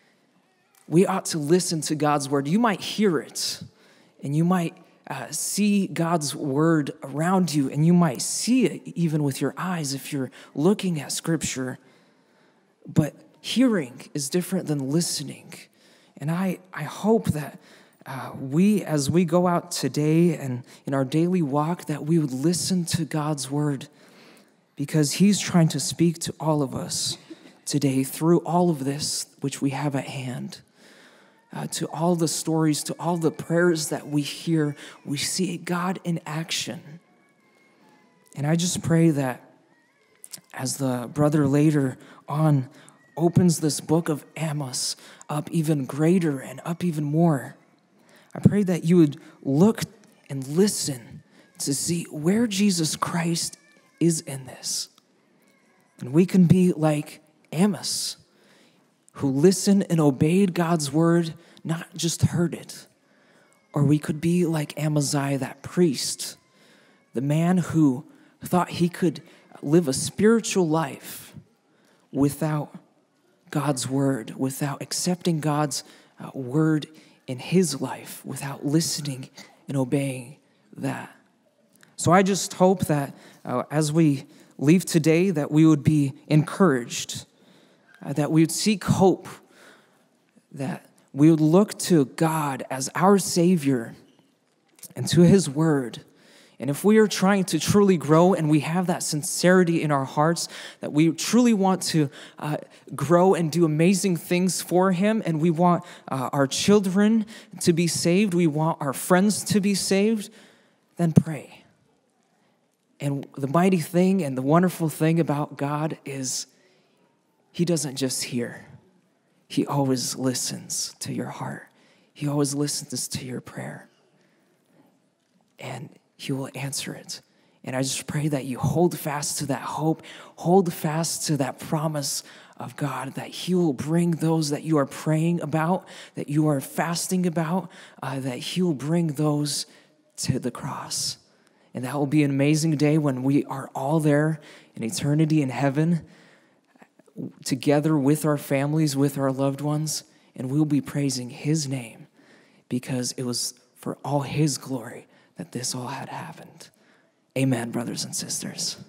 we ought to listen to God's word. You might hear it, and you might see God's word around you, and you might see it even with your eyes if you're looking at Scripture. But hearing is different than listening. And I hope that we, as we go out today and in our daily walk, that we would listen to God's word, because he's trying to speak to all of us today through all of this which we have at hand. To all the stories, to all the prayers that we hear, we see God in action. And I just pray that as the brother later on opens this book of Amos up even greater and up even more, I pray that you would look and listen to see where Jesus Christ is in this. And we can be like Amos, who listened and obeyed God's word, not just heard it. Or we could be like Amaziah, that priest, the man who thought he could live a spiritual life without God's word, without accepting God's word in his life, without listening and obeying that. So I just hope that as we leave today, that we would be encouraged, that we would seek hope, that we would look to God as our Savior and to his word. And if we are trying to truly grow and we have that sincerity in our hearts, that we truly want to grow and do amazing things for him, and we want our children to be saved, we want our friends to be saved, then pray. And the mighty thing and the wonderful thing about God is he doesn't just hear. He always listens to your heart. He always listens to your prayer. And he will answer it. And I just pray that you hold fast to that hope, hold fast to that promise of God, that he will bring those that you are praying about, that you are fasting about, that he will bring those to the cross. And that will be an amazing day when we are all there in eternity in heaven, together with our families, with our loved ones, and we'll be praising his name, because it was for all his glory that this all had happened. Amen, brothers and sisters.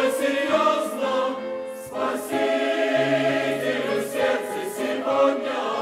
Спасителю сердце сегодня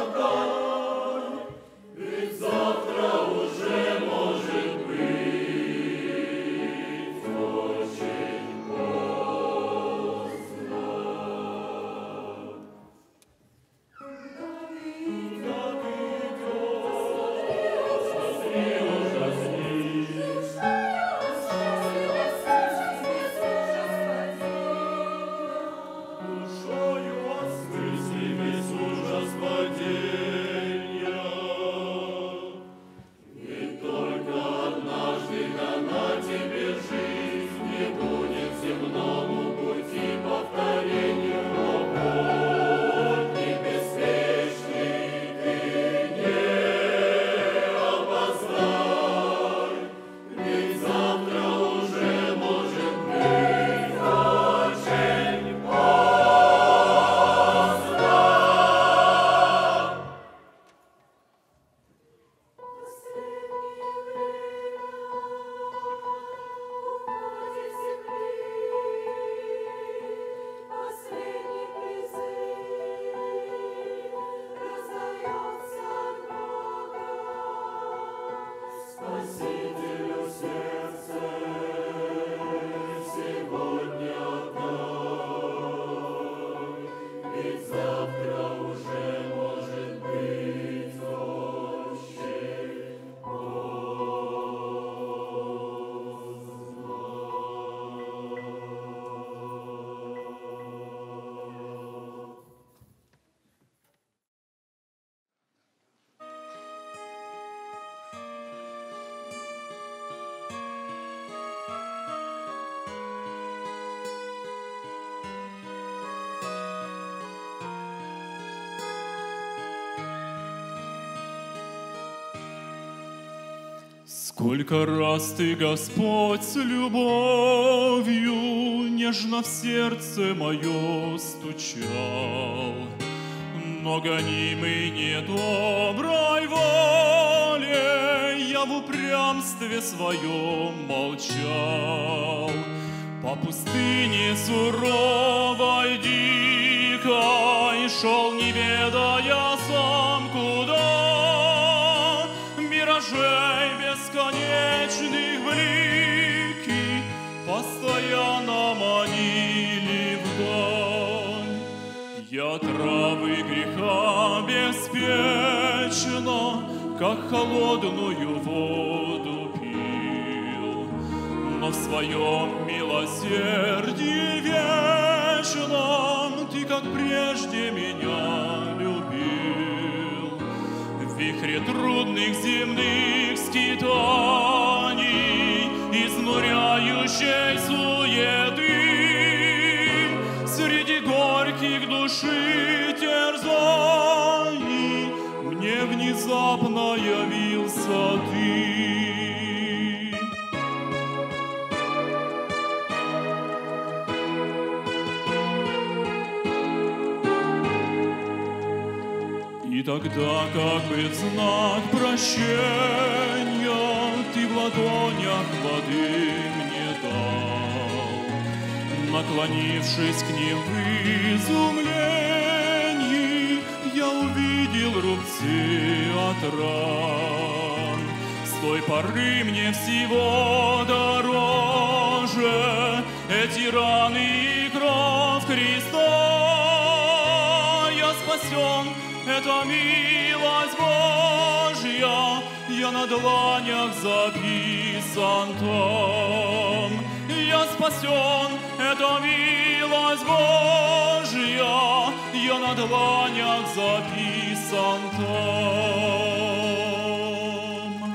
Сколько раз Ты, Господь, с любовью нежно в сердце мое стучал, но гонимый недоброй волей я в упрямстве своем молчал. По пустыне суровой дикой шел, не ведая сам куда, миражей бесконечных блики постоянно манили вдаль. Я травы греха беспечно, как холодную воду пил, но в своем милосердии вечном Ты, как прежде, меня любил. В вихре трудных земных скитаний, изнуряющей суеты, среди горьких души терзаний мне внезапно явился Ты. И тогда, как бы в знак прощения, Ты в ладонях воды мне дал. Наклонившись к ним в изумлении, я увидел рубцы от ран. С той поры мне всего дороже эти раны и кровь Христа. Я спасен, это милость Божья, я на дланях записан там. Я спасен, это милость Божья, я на дланях записан там.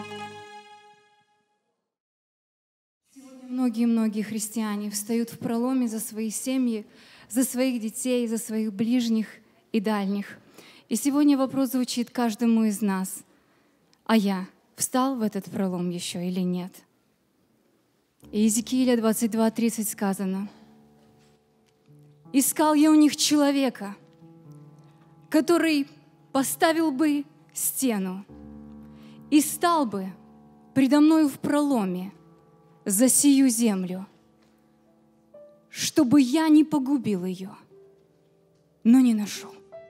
Сегодня многие христиане встают в проломе за свои семьи, за своих детей, за своих ближних и дальних. И сегодня вопрос звучит каждому из нас: а я встал в этот пролом еще или нет? И Иезекииля 22:30 сказано: «Искал я у них человека, который поставил бы стену и стал бы предо мною в проломе за сию землю, чтобы я не погубил ее, но не нашел».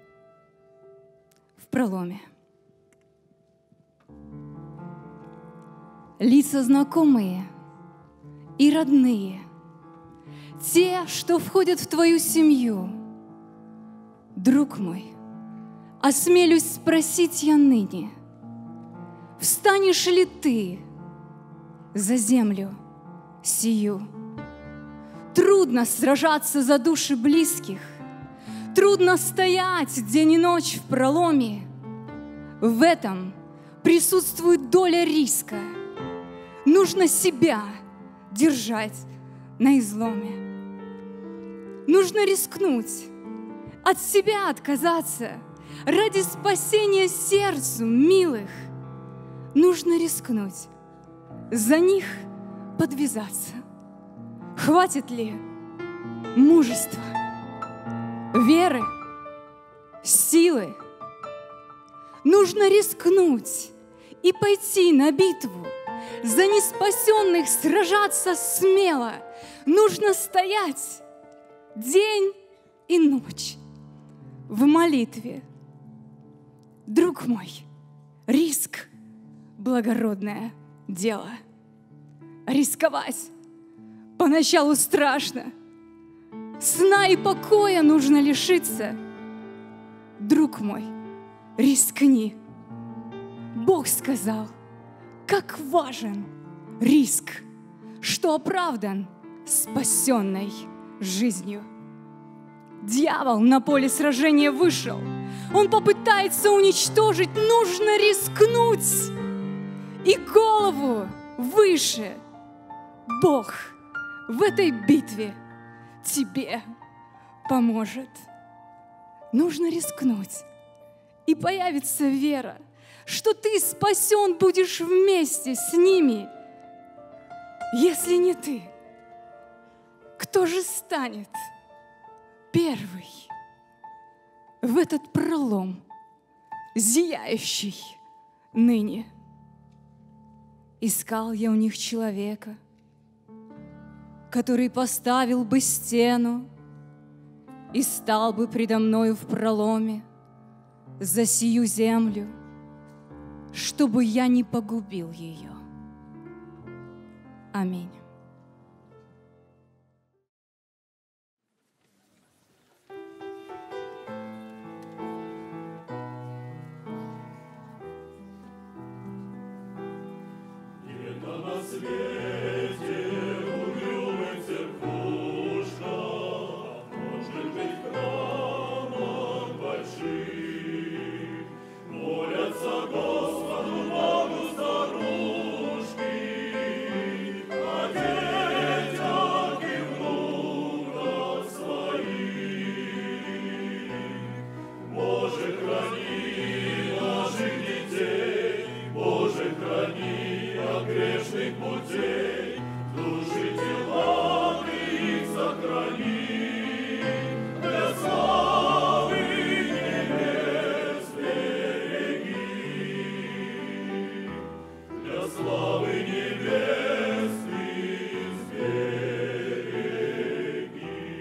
В проломе. Лица знакомые и родные, те, что входят в твою семью. Друг мой, осмелюсь спросить я ныне: встанешь ли ты за землю сию? Трудно сражаться за души близких, трудно стоять день и ночь в проломе. В этом присутствует доля риска. Нужно себя держать на изломе. Нужно рискнуть, от себя отказаться ради спасения сердцу милых. Нужно рискнуть, за них подвязаться. Хватит ли мужества, веры, силы? Нужно рискнуть и пойти на битву, за неспасенных сражаться смело. Нужно стоять день и ночь в молитве. Друг мой, риск — благородное дело. Рисковать поначалу страшно, сна и покоя нужно лишиться, Друг мой, рискни. Бог сказал, как важен риск, что оправдан спасенной жизнью. Дьявол на поле сражения вышел. Он попытается уничтожить, нужно рискнуть. И голову выше. Бог в этой битве тебе поможет. Нужно рискнуть. И появится вера, что ты спасен будешь вместе с ними. Если не ты, кто же станет первый в этот пролом, зияющий ныне? Искал я у них человека, который поставил бы стену и стал бы предо мною в проломе за сию землю, чтобы я не погубил ее. Аминь. Где-то на свете угрюмая церквушка, может быть, в храмах больших, молятся Господу Богу старушки, о детях и внуках своих. Боже, храни наших детей, Боже, храни от грешных путей, души тела Ты их сохрани, для славы небес береги, для славы небес Ты сбереги.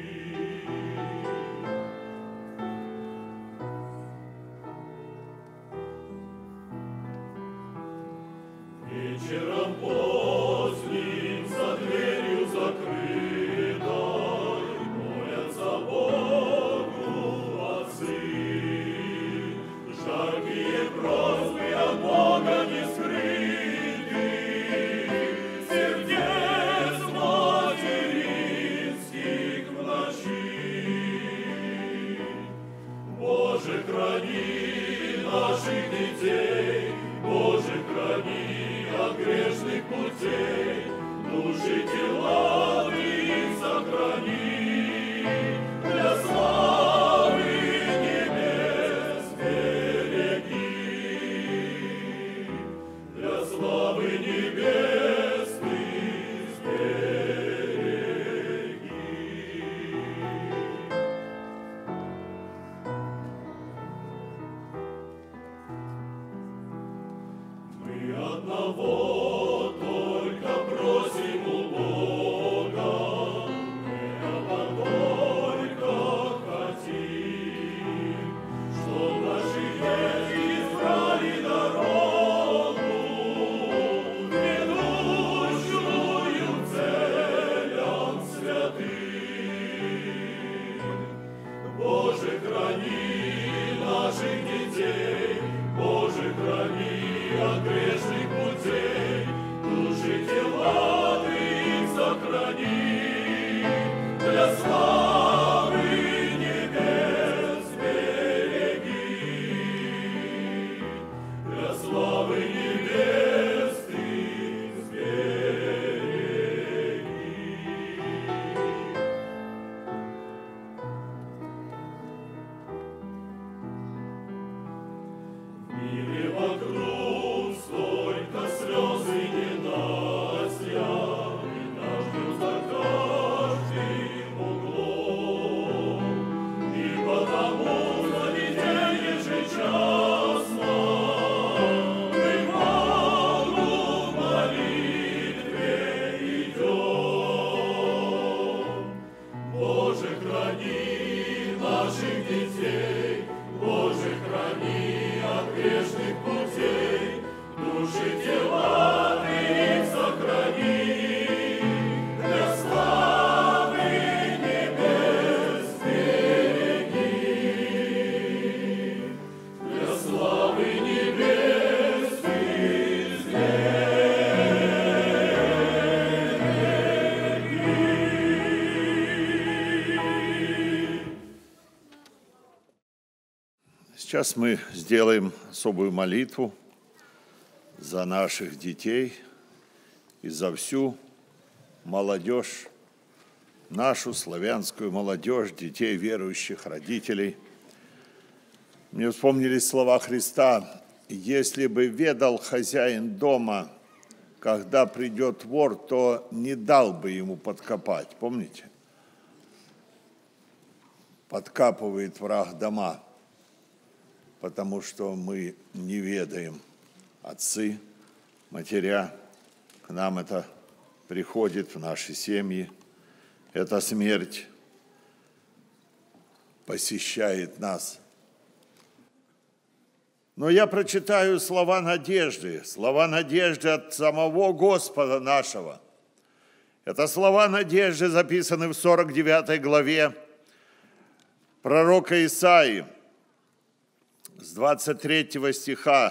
Вечером поздним за дверью закрытой молятся Богу отцы. Жаркие просьбы от Бога не скрыты, сердец материнских в ночи. Боже, храни наших детей, Боже, храни от грешных путей, души тела Ты их сохрани, для славы небес береги, для славы небес Ты сбереги. Мы одного только просим у Бога, мы этого только хотим, чтоб наши дети избрали дорогу, ведущую к целям святым. Боже, храни наших детей, Боже, храни от грешных путей, души тела Ты их сохрани, для славы небес береги, для славы небес Ты сбереги. В мире вокруг столько слез и ненастья, и нас ждет за каждым углом. И потому за детей ежечасно мы в молву в молитве идем. Боже, храни наших детей, Боже, храни от грешных путей, души тела Ты их сохрани, для славы небес береги, Сейчас мы сделаем особую молитву за наших детей и за всю молодежь, нашу славянскую молодежь, детей верующих, родителей. Мне вспомнились слова Христа: «Если бы ведал хозяин дома, когда придет вор, то не дал бы ему подкопать». Помните? Подкапывает враг дома, потому что мы не ведаем. Отцы, матеря, к нам это приходит в наши семьи. Эта смерть посещает нас. Но я прочитаю слова надежды от самого Господа нашего. Это слова надежды записаны в 49 главе пророка Исаии, с 23 стиха.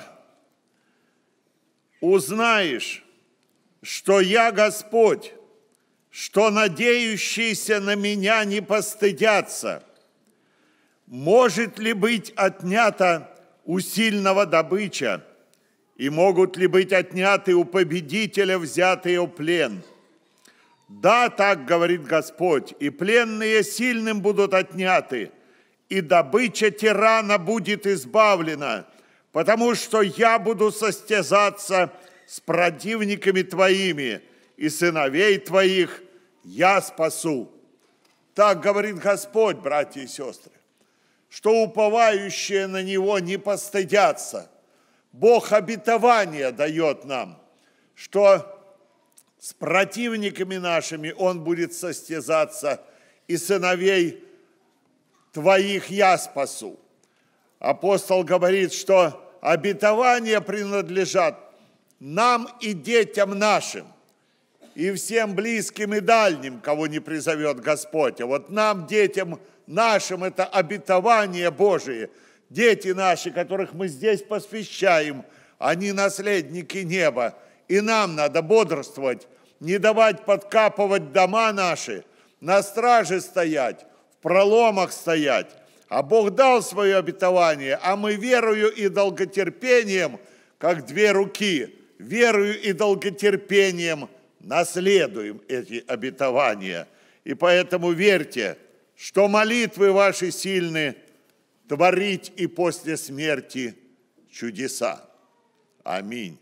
«Узнаешь, что я Господь, что надеющиеся на меня не постыдятся. Может ли быть отнята у сильного добыча, и могут ли быть отняты у победителя взятые в плен? Да, так говорит Господь, и пленные сильным будут отняты, и добыча тирана будет избавлена, потому что я буду состязаться с противниками твоими, и сыновей твоих я спасу». Так говорит Господь, братья и сестры, что уповающие на Него не постыдятся. Бог обетование дает нам, что с противниками нашими Он будет состязаться, и сыновей твоих я спасу. Апостол говорит, что обетования принадлежат нам и детям нашим, и всем близким и дальним, кого не призовет Господь. А вот нам, детям нашим, это обетование Божие. Дети наши, которых мы здесь посвящаем, они наследники неба. И нам надо бодрствовать, не давать подкапывать дома наши, на страже стоять, в проломах стоять. А Бог дал свое обетование, а мы верою и долготерпением, как две руки, верою и долготерпением наследуем эти обетования. И поэтому верьте, что молитвы ваши сильны творить и после смерти чудеса. Аминь.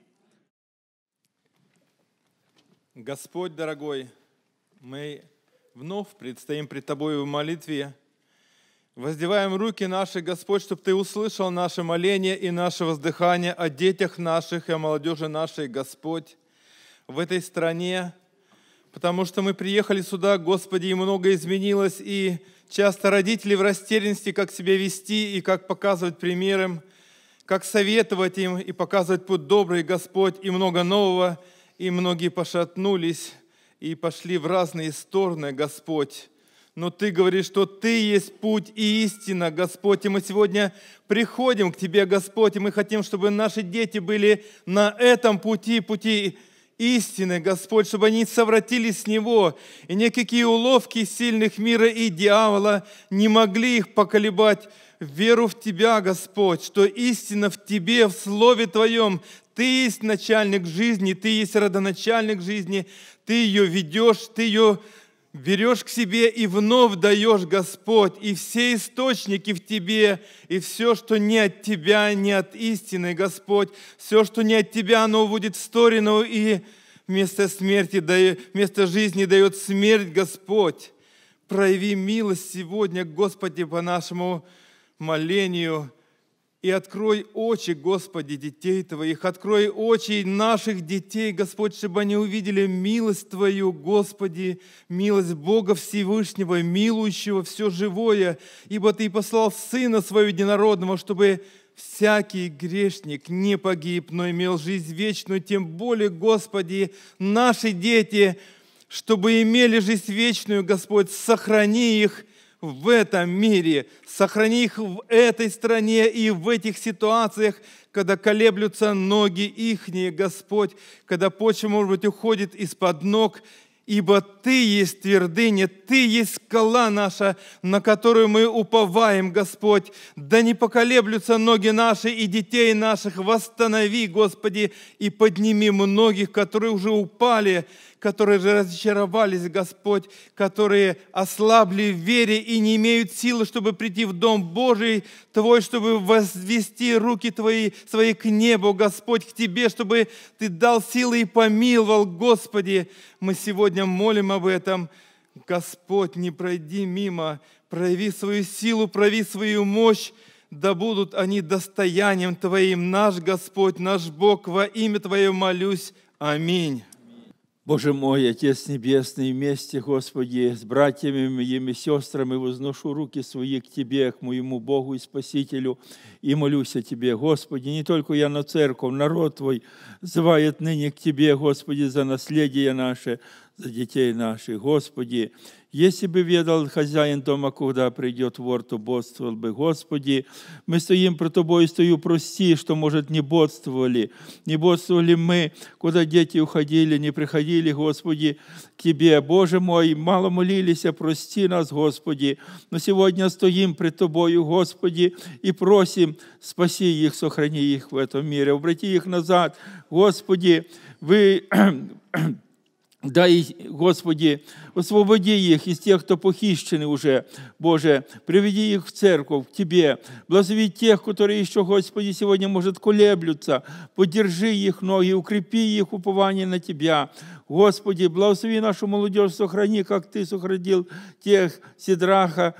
Господь дорогой, мы вновь предстоим пред Тобой в молитве. Воздеваем руки наши, Господь, чтобы Ты услышал наше моление и наше воздыхание о детях наших и о молодежи нашей, Господь, в этой стране, потому что мы приехали сюда, Господи, и многое изменилось, и часто родители в растерянности, как себя вести и как показывать примером, как советовать им и показывать путь добрый, Господь, и много нового, и многие пошатнулись и пошли в разные стороны, Господь. Но Ты говоришь, что Ты есть путь и истина, Господь. И мы сегодня приходим к Тебе, Господь, и мы хотим, чтобы наши дети были на этом пути истины, Господь, чтобы они совратились с Него, и никакие уловки сильных мира и дьявола не могли их поколебать веру в Тебя, Господь, что истина в Тебе, в Слове Твоем. Ты есть начальник жизни, Ты есть родоначальник жизни, Ты ее ведешь, Ты ее берешь к себе и вновь даешь, Господь, и все источники в Тебе, и все, что не от Тебя, не от истины, Господь, все, что не от Тебя, оно будет в сторону, и вместо смерти, вместо жизни дает смерть, Господь. Прояви милость сегодня, Господи, по нашему молению, и открой очи, Господи, детей Твоих, открой очи наших детей, Господь, чтобы они увидели милость Твою, Господи, милость Бога Всевышнего, милующего все живое, ибо Ты послал Сына Своего Единородного, чтобы всякий грешник не погиб, но имел жизнь вечную, тем более, Господи, наши дети, чтобы имели жизнь вечную, Господь, сохрани их в этом мире, сохрани их в этой стране и в этих ситуациях, когда колеблются ноги ихние, Господь, когда почва, может быть, уходит из-под ног ибо Ты есть твердыня, Ты есть скала наша, на которую мы уповаем, Господь. Да не поколеблются ноги наши и детей наших. Восстанови, Господи, и подними многих, которые уже упали, которые же разочаровались, Господь, которые ослабли в вере и не имеют силы, чтобы прийти в Дом Божий Твой, чтобы возвести руки Твои, свои к небу, Господь, к Тебе, чтобы Ты дал силы и помиловал, Господи. Мы сегодня молим об этом. Господь, не пройди мимо, прояви свою силу, прояви свою мощь, да будут они достоянием Твоим, наш Господь, наш Бог, во имя Твое молюсь. Аминь. Боже мой, Отец Небесный, вместе, Господи, с братьями моими, сестрами возношу руки свои к Тебе, к моему Богу и Спасителю, и молюсь о Тебе, Господи, не только я, но церковь, народ Твой взывает ныне к Тебе, Господи, за наследие наше, за детей наших, Господи. Если бы ведал хозяин дома, когда придет вор, то бодствовал бы. Господи, мы стоим пред Тобой, стою, прости, что, может, не бодствовали мы, куда дети уходили, не приходили, Господи, к Тебе. Боже мой, мало молились, прости нас, Господи, но сегодня стоим пред Тобою, Господи, и просим, спаси их, сохрани их в этом мире, обрати их назад, Господи, дай, Господи, освободи их из тех, кто похищены уже, Боже, приведи их в церковь, к Тебе, благослови тех, которые еще, Господи, сегодня, может, колеблются, поддержи их ноги, укрепи их упование на Тебя, Господи, благослови нашу молодежь, сохрани, как Ты сохранил тех Сидраха,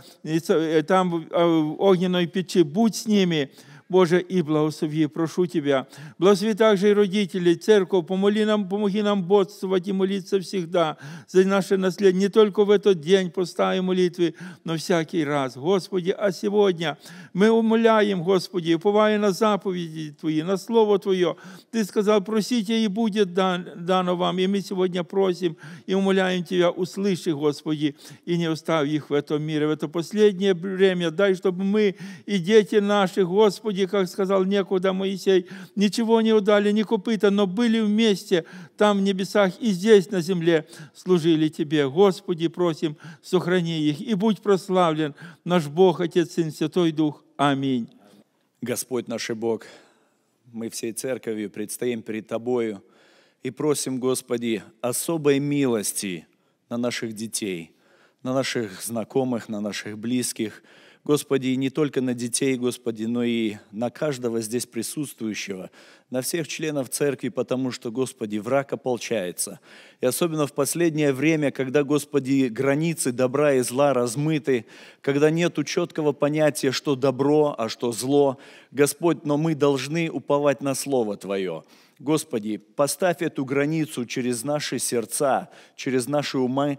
там в огненной печи, будь с ними, Боже, и благослови, прошу Тебя. Благослови также и родителей, церковь, помоги нам бодствовать и молиться всегда за наше наследие. Не только в этот день поста и молитвы, но всякий раз. Господи, а сегодня мы умоляем, Господи, уповая на заповеди Твои, на Слово Твое. Ты сказал, просите, и будет дано вам. И мы сегодня просим и умоляем Тебя, услыши, Господи, и не оставь их в этом мире, в это последнее время. Дай, чтобы мы и дети наши, Господи, как сказал некуда Моисей, ничего не удали, ни копыта, но были вместе там в небесах и здесь на земле служили Тебе. Господи, просим, сохрани их и будь прославлен наш Бог, Отец, Сын, Святой Дух. Аминь. Господь наш Бог, мы всей церковью предстоим перед Тобою и просим, Господи, особой милости на наших детей, на наших знакомых, на наших близких, Господи, и не только на детей, Господи, но и на каждого здесь присутствующего, на всех членов церкви, потому что, Господи, враг ополчается. И особенно в последнее время, когда, Господи, границы добра и зла размыты, когда нету четкого понятия, что добро, а что зло, Господь, но мы должны уповать на Слово Твое. Господи, поставь эту границу через наши сердца, через наши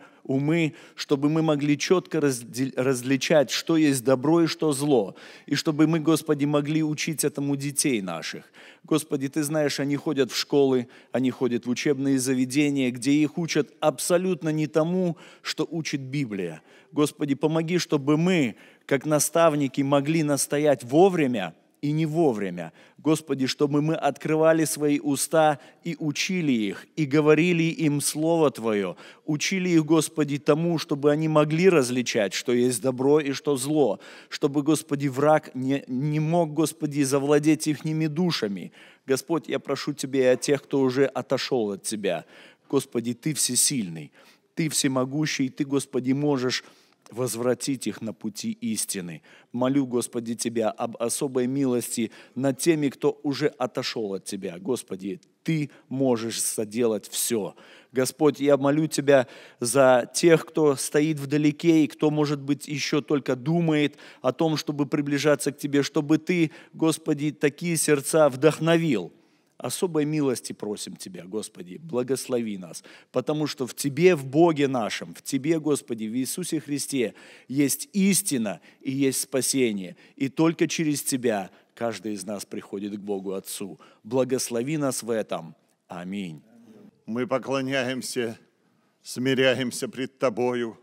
умы, чтобы мы могли четко различать, что есть добро и что зло. И чтобы мы, Господи, могли учить этому детей наших. Господи, Ты знаешь, они ходят в школы, они ходят в учебные заведения, где их учат абсолютно не тому, что учит Библия. Господи, помоги, чтобы мы, как наставники, могли настоять вовремя и не вовремя. Господи, чтобы мы открывали свои уста и учили их, и говорили им Слово Твое, учили их, Господи, тому, чтобы они могли различать, что есть добро и что зло, чтобы, Господи, враг не мог, Господи, завладеть ихними душами. Господь, я прошу Тебя и о тех, кто уже отошел от Тебя. Господи, Ты всесильный, Ты всемогущий, Ты, Господи, можешь возвратить их на пути истины. Молю, Господи, Тебя об особой милости над теми, кто уже отошел от Тебя. Господи, Ты можешь соделать все. Господь, я молю Тебя за тех, кто стоит вдалеке и кто, может быть, еще только думает о том, чтобы приближаться к Тебе, чтобы Ты, Господи, такие сердца вдохновил. Особой милости просим Тебя, Господи, благослови нас, потому что в Тебе, в Боге нашем, в Тебе, Господи, в Иисусе Христе есть истина и есть спасение, и только через Тебя каждый из нас приходит к Богу Отцу. Благослови нас в этом. Аминь. Мы поклоняемся, смиряемся пред Тобою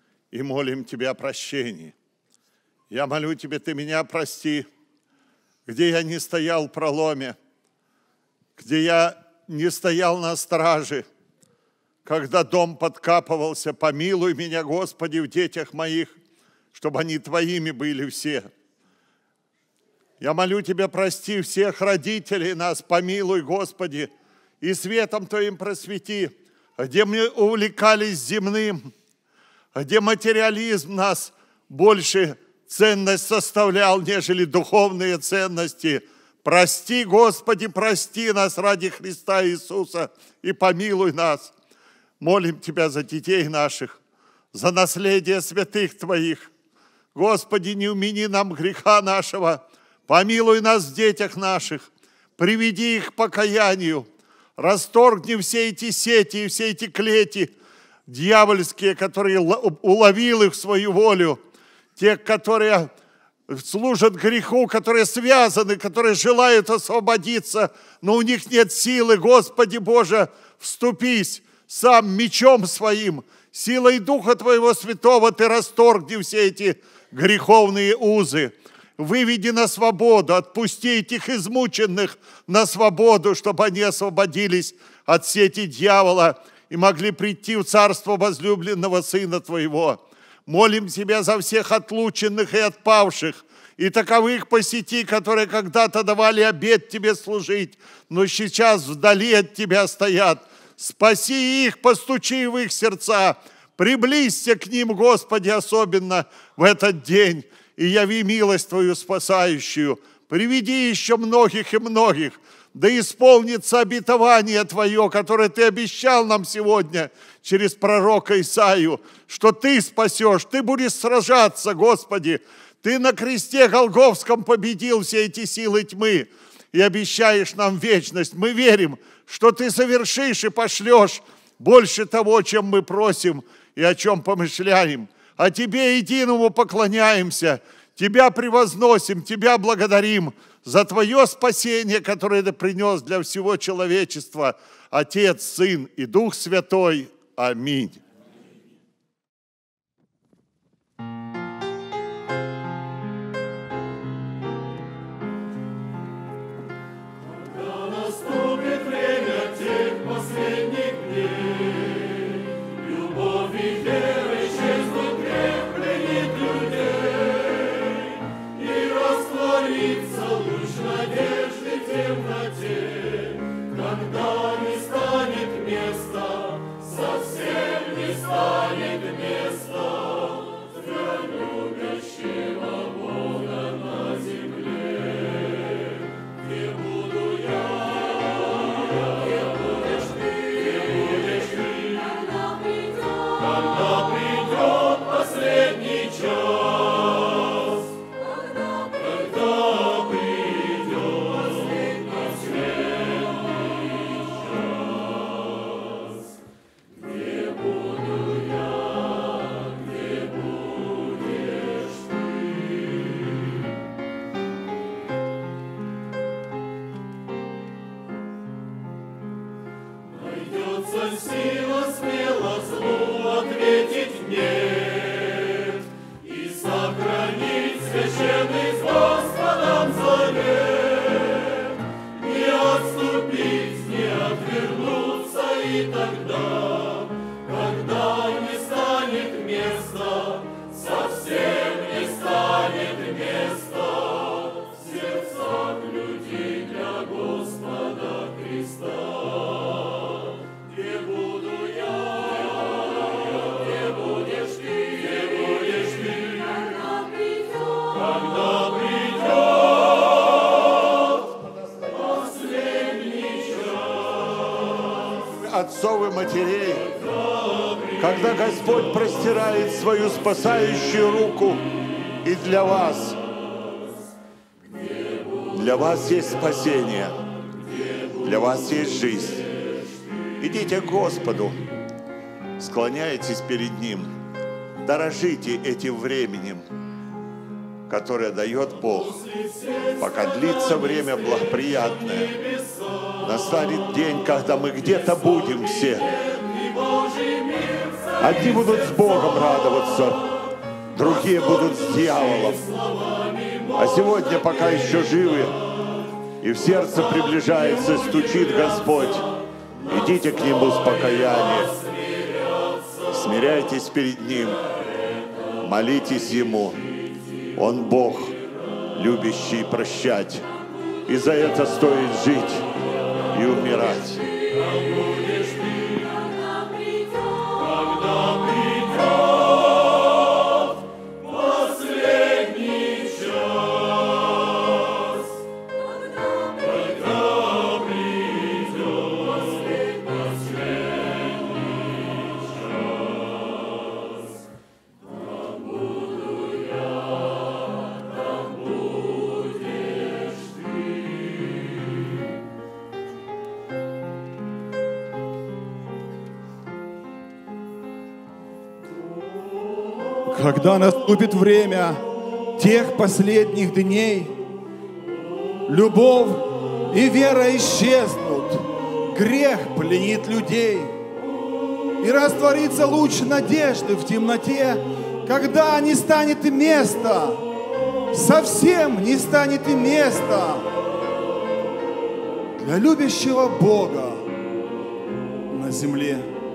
и молим Тебя о прощении. Я молю Тебя, Ты меня прости, где я не стоял в проломе, где я не стоял на страже, когда дом подкапывался. Помилуй меня, Господи, в детях моих, чтобы они Твоими были все. Я молю Тебя, прости всех родителей нас, помилуй, Господи, и светом Твоим просвети, где мы увлекались земным, где материализм нас больше ценность составлял, нежели духовные ценности. Прости, Господи, прости нас ради Христа Иисуса и помилуй нас. Молим Тебя за детей наших, за наследие святых Твоих. Господи, не умени нам греха нашего, помилуй нас в детях наших, приведи их к покаянию, расторгни все эти сети и все эти клети дьявольские, которые уловил их в свою волю, тех, которые служат греху, которые связаны, которые желают освободиться, но у них нет силы. Господи Боже, вступись сам мечом своим, силой Духа Твоего Святого Ты расторгни все эти греховные узы. Выведи на свободу, отпусти этих измученных на свободу, чтобы они освободились от сети дьявола и могли прийти в царство возлюбленного Сына Твоего. Молим Тебя за всех отлученных и отпавших, и таковых по сети, которые когда-то давали обет Тебе служить, но сейчас вдали от Тебя стоят. Спаси их, постучи в их сердца, приблизься к ним, Господи, особенно в этот день, и яви милость Твою спасающую. Приведи еще многих и многих, да исполнится обетование Твое, которое Ты обещал нам сегодня через пророка Исаию, что Ты спасешь, Ты будешь сражаться, Господи. Ты на кресте Голгофском победил все эти силы тьмы и обещаешь нам вечность. Мы верим, что Ты совершишь и пошлешь больше того, чем мы просим и о чем помышляем. А Тебе единому поклоняемся, Тебя превозносим, Тебя благодарим за Твое спасение, которое Ты принес для всего человечества. Отец, Сын и Дух Святой. Аминь. Наступит время тех последних дней, любовь и вера исчезнут, грех пленит людей, и растворится луч надежды в темноте, когда не станет места, совсем не станет места для любящего Бога на земле. Где буду я? Когда придет последний час, когда придет последний час, где буду я, где будешь ты? Найдется сила смело злу ответить нет и сохранить священный с Господом завет, не отступить, не отвернуться и тогда, когда не станет места, совсем не станет места в сердцах людей для Господа Христа. Где буду я, где будешь ты, когда придет последний час. Отцов и матерей, когда Господь простирает свою спасающую руку и для вас есть спасение, для вас есть жизнь. Идите к Господу, склоняйтесь перед Ним, дорожите этим временем, которое дает Бог, пока длится время благоприятное. Настанет день, когда мы где-то будем все. Одни будут с Богом радоваться, другие будут с дьяволом. А сегодня, пока еще живы, и в сердце приближается, стучит Господь, Идите к Нему с покаянием, смиряйтесь перед Ним, молитесь Ему. Он Бог, любящий прощать, и за это стоит жить и умирать. Когда наступит время тех последних дней, любовь и вера исчезнут, грех пленит людей, и растворится луч надежды в темноте, когда не станет и места, совсем не станет и места для любящего Бога на земле.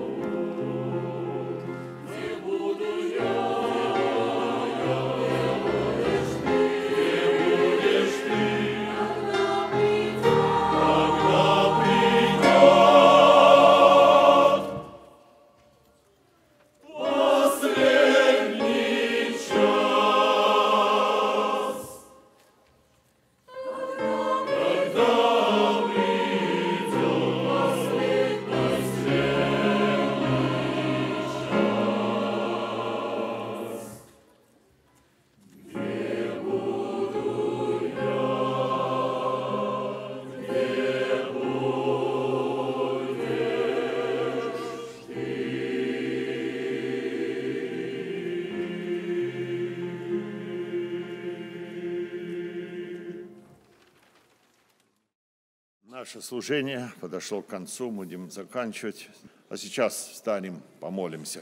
Наше служение подошло к концу, будем заканчивать. А сейчас встанем, помолимся.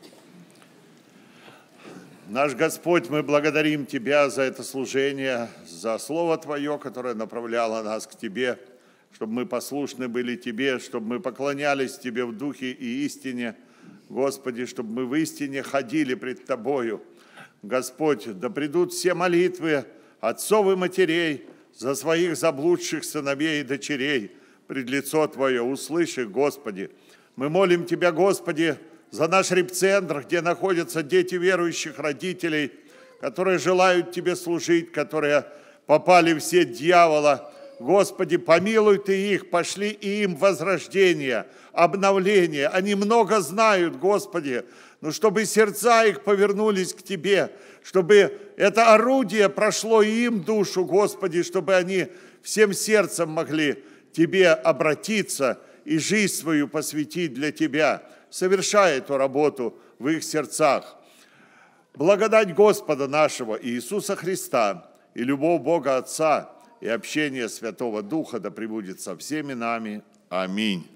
Наш Господь, мы благодарим Тебя за это служение, за Слово Твое, которое направляло нас к Тебе, чтобы мы послушны были Тебе, чтобы мы поклонялись Тебе в духе и истине. Господи, чтобы мы в истине ходили пред Тобою. Господь, да придут все молитвы отцов и матерей за своих заблудших сыновей и дочерей пред лицо Твое. Услышь их, Господи. Мы молим Тебя, Господи, за наш репцентр, где находятся дети верующих родителей, которые желают Тебе служить, которые попали в сеть дьявола. Господи, помилуй Ты их, пошли и им возрождение, обновление. Они много знают, Господи, но чтобы сердца их повернулись к Тебе, чтобы это орудие прошло и им душу, Господи, чтобы они всем сердцем могли Тебе обратиться и жизнь свою посвятить для Тебя. Совершай эту работу в их сердцах. Благодать Господа нашего Иисуса Христа и любовь Бога Отца и общение Святого Духа да пребудет со всеми нами. Аминь.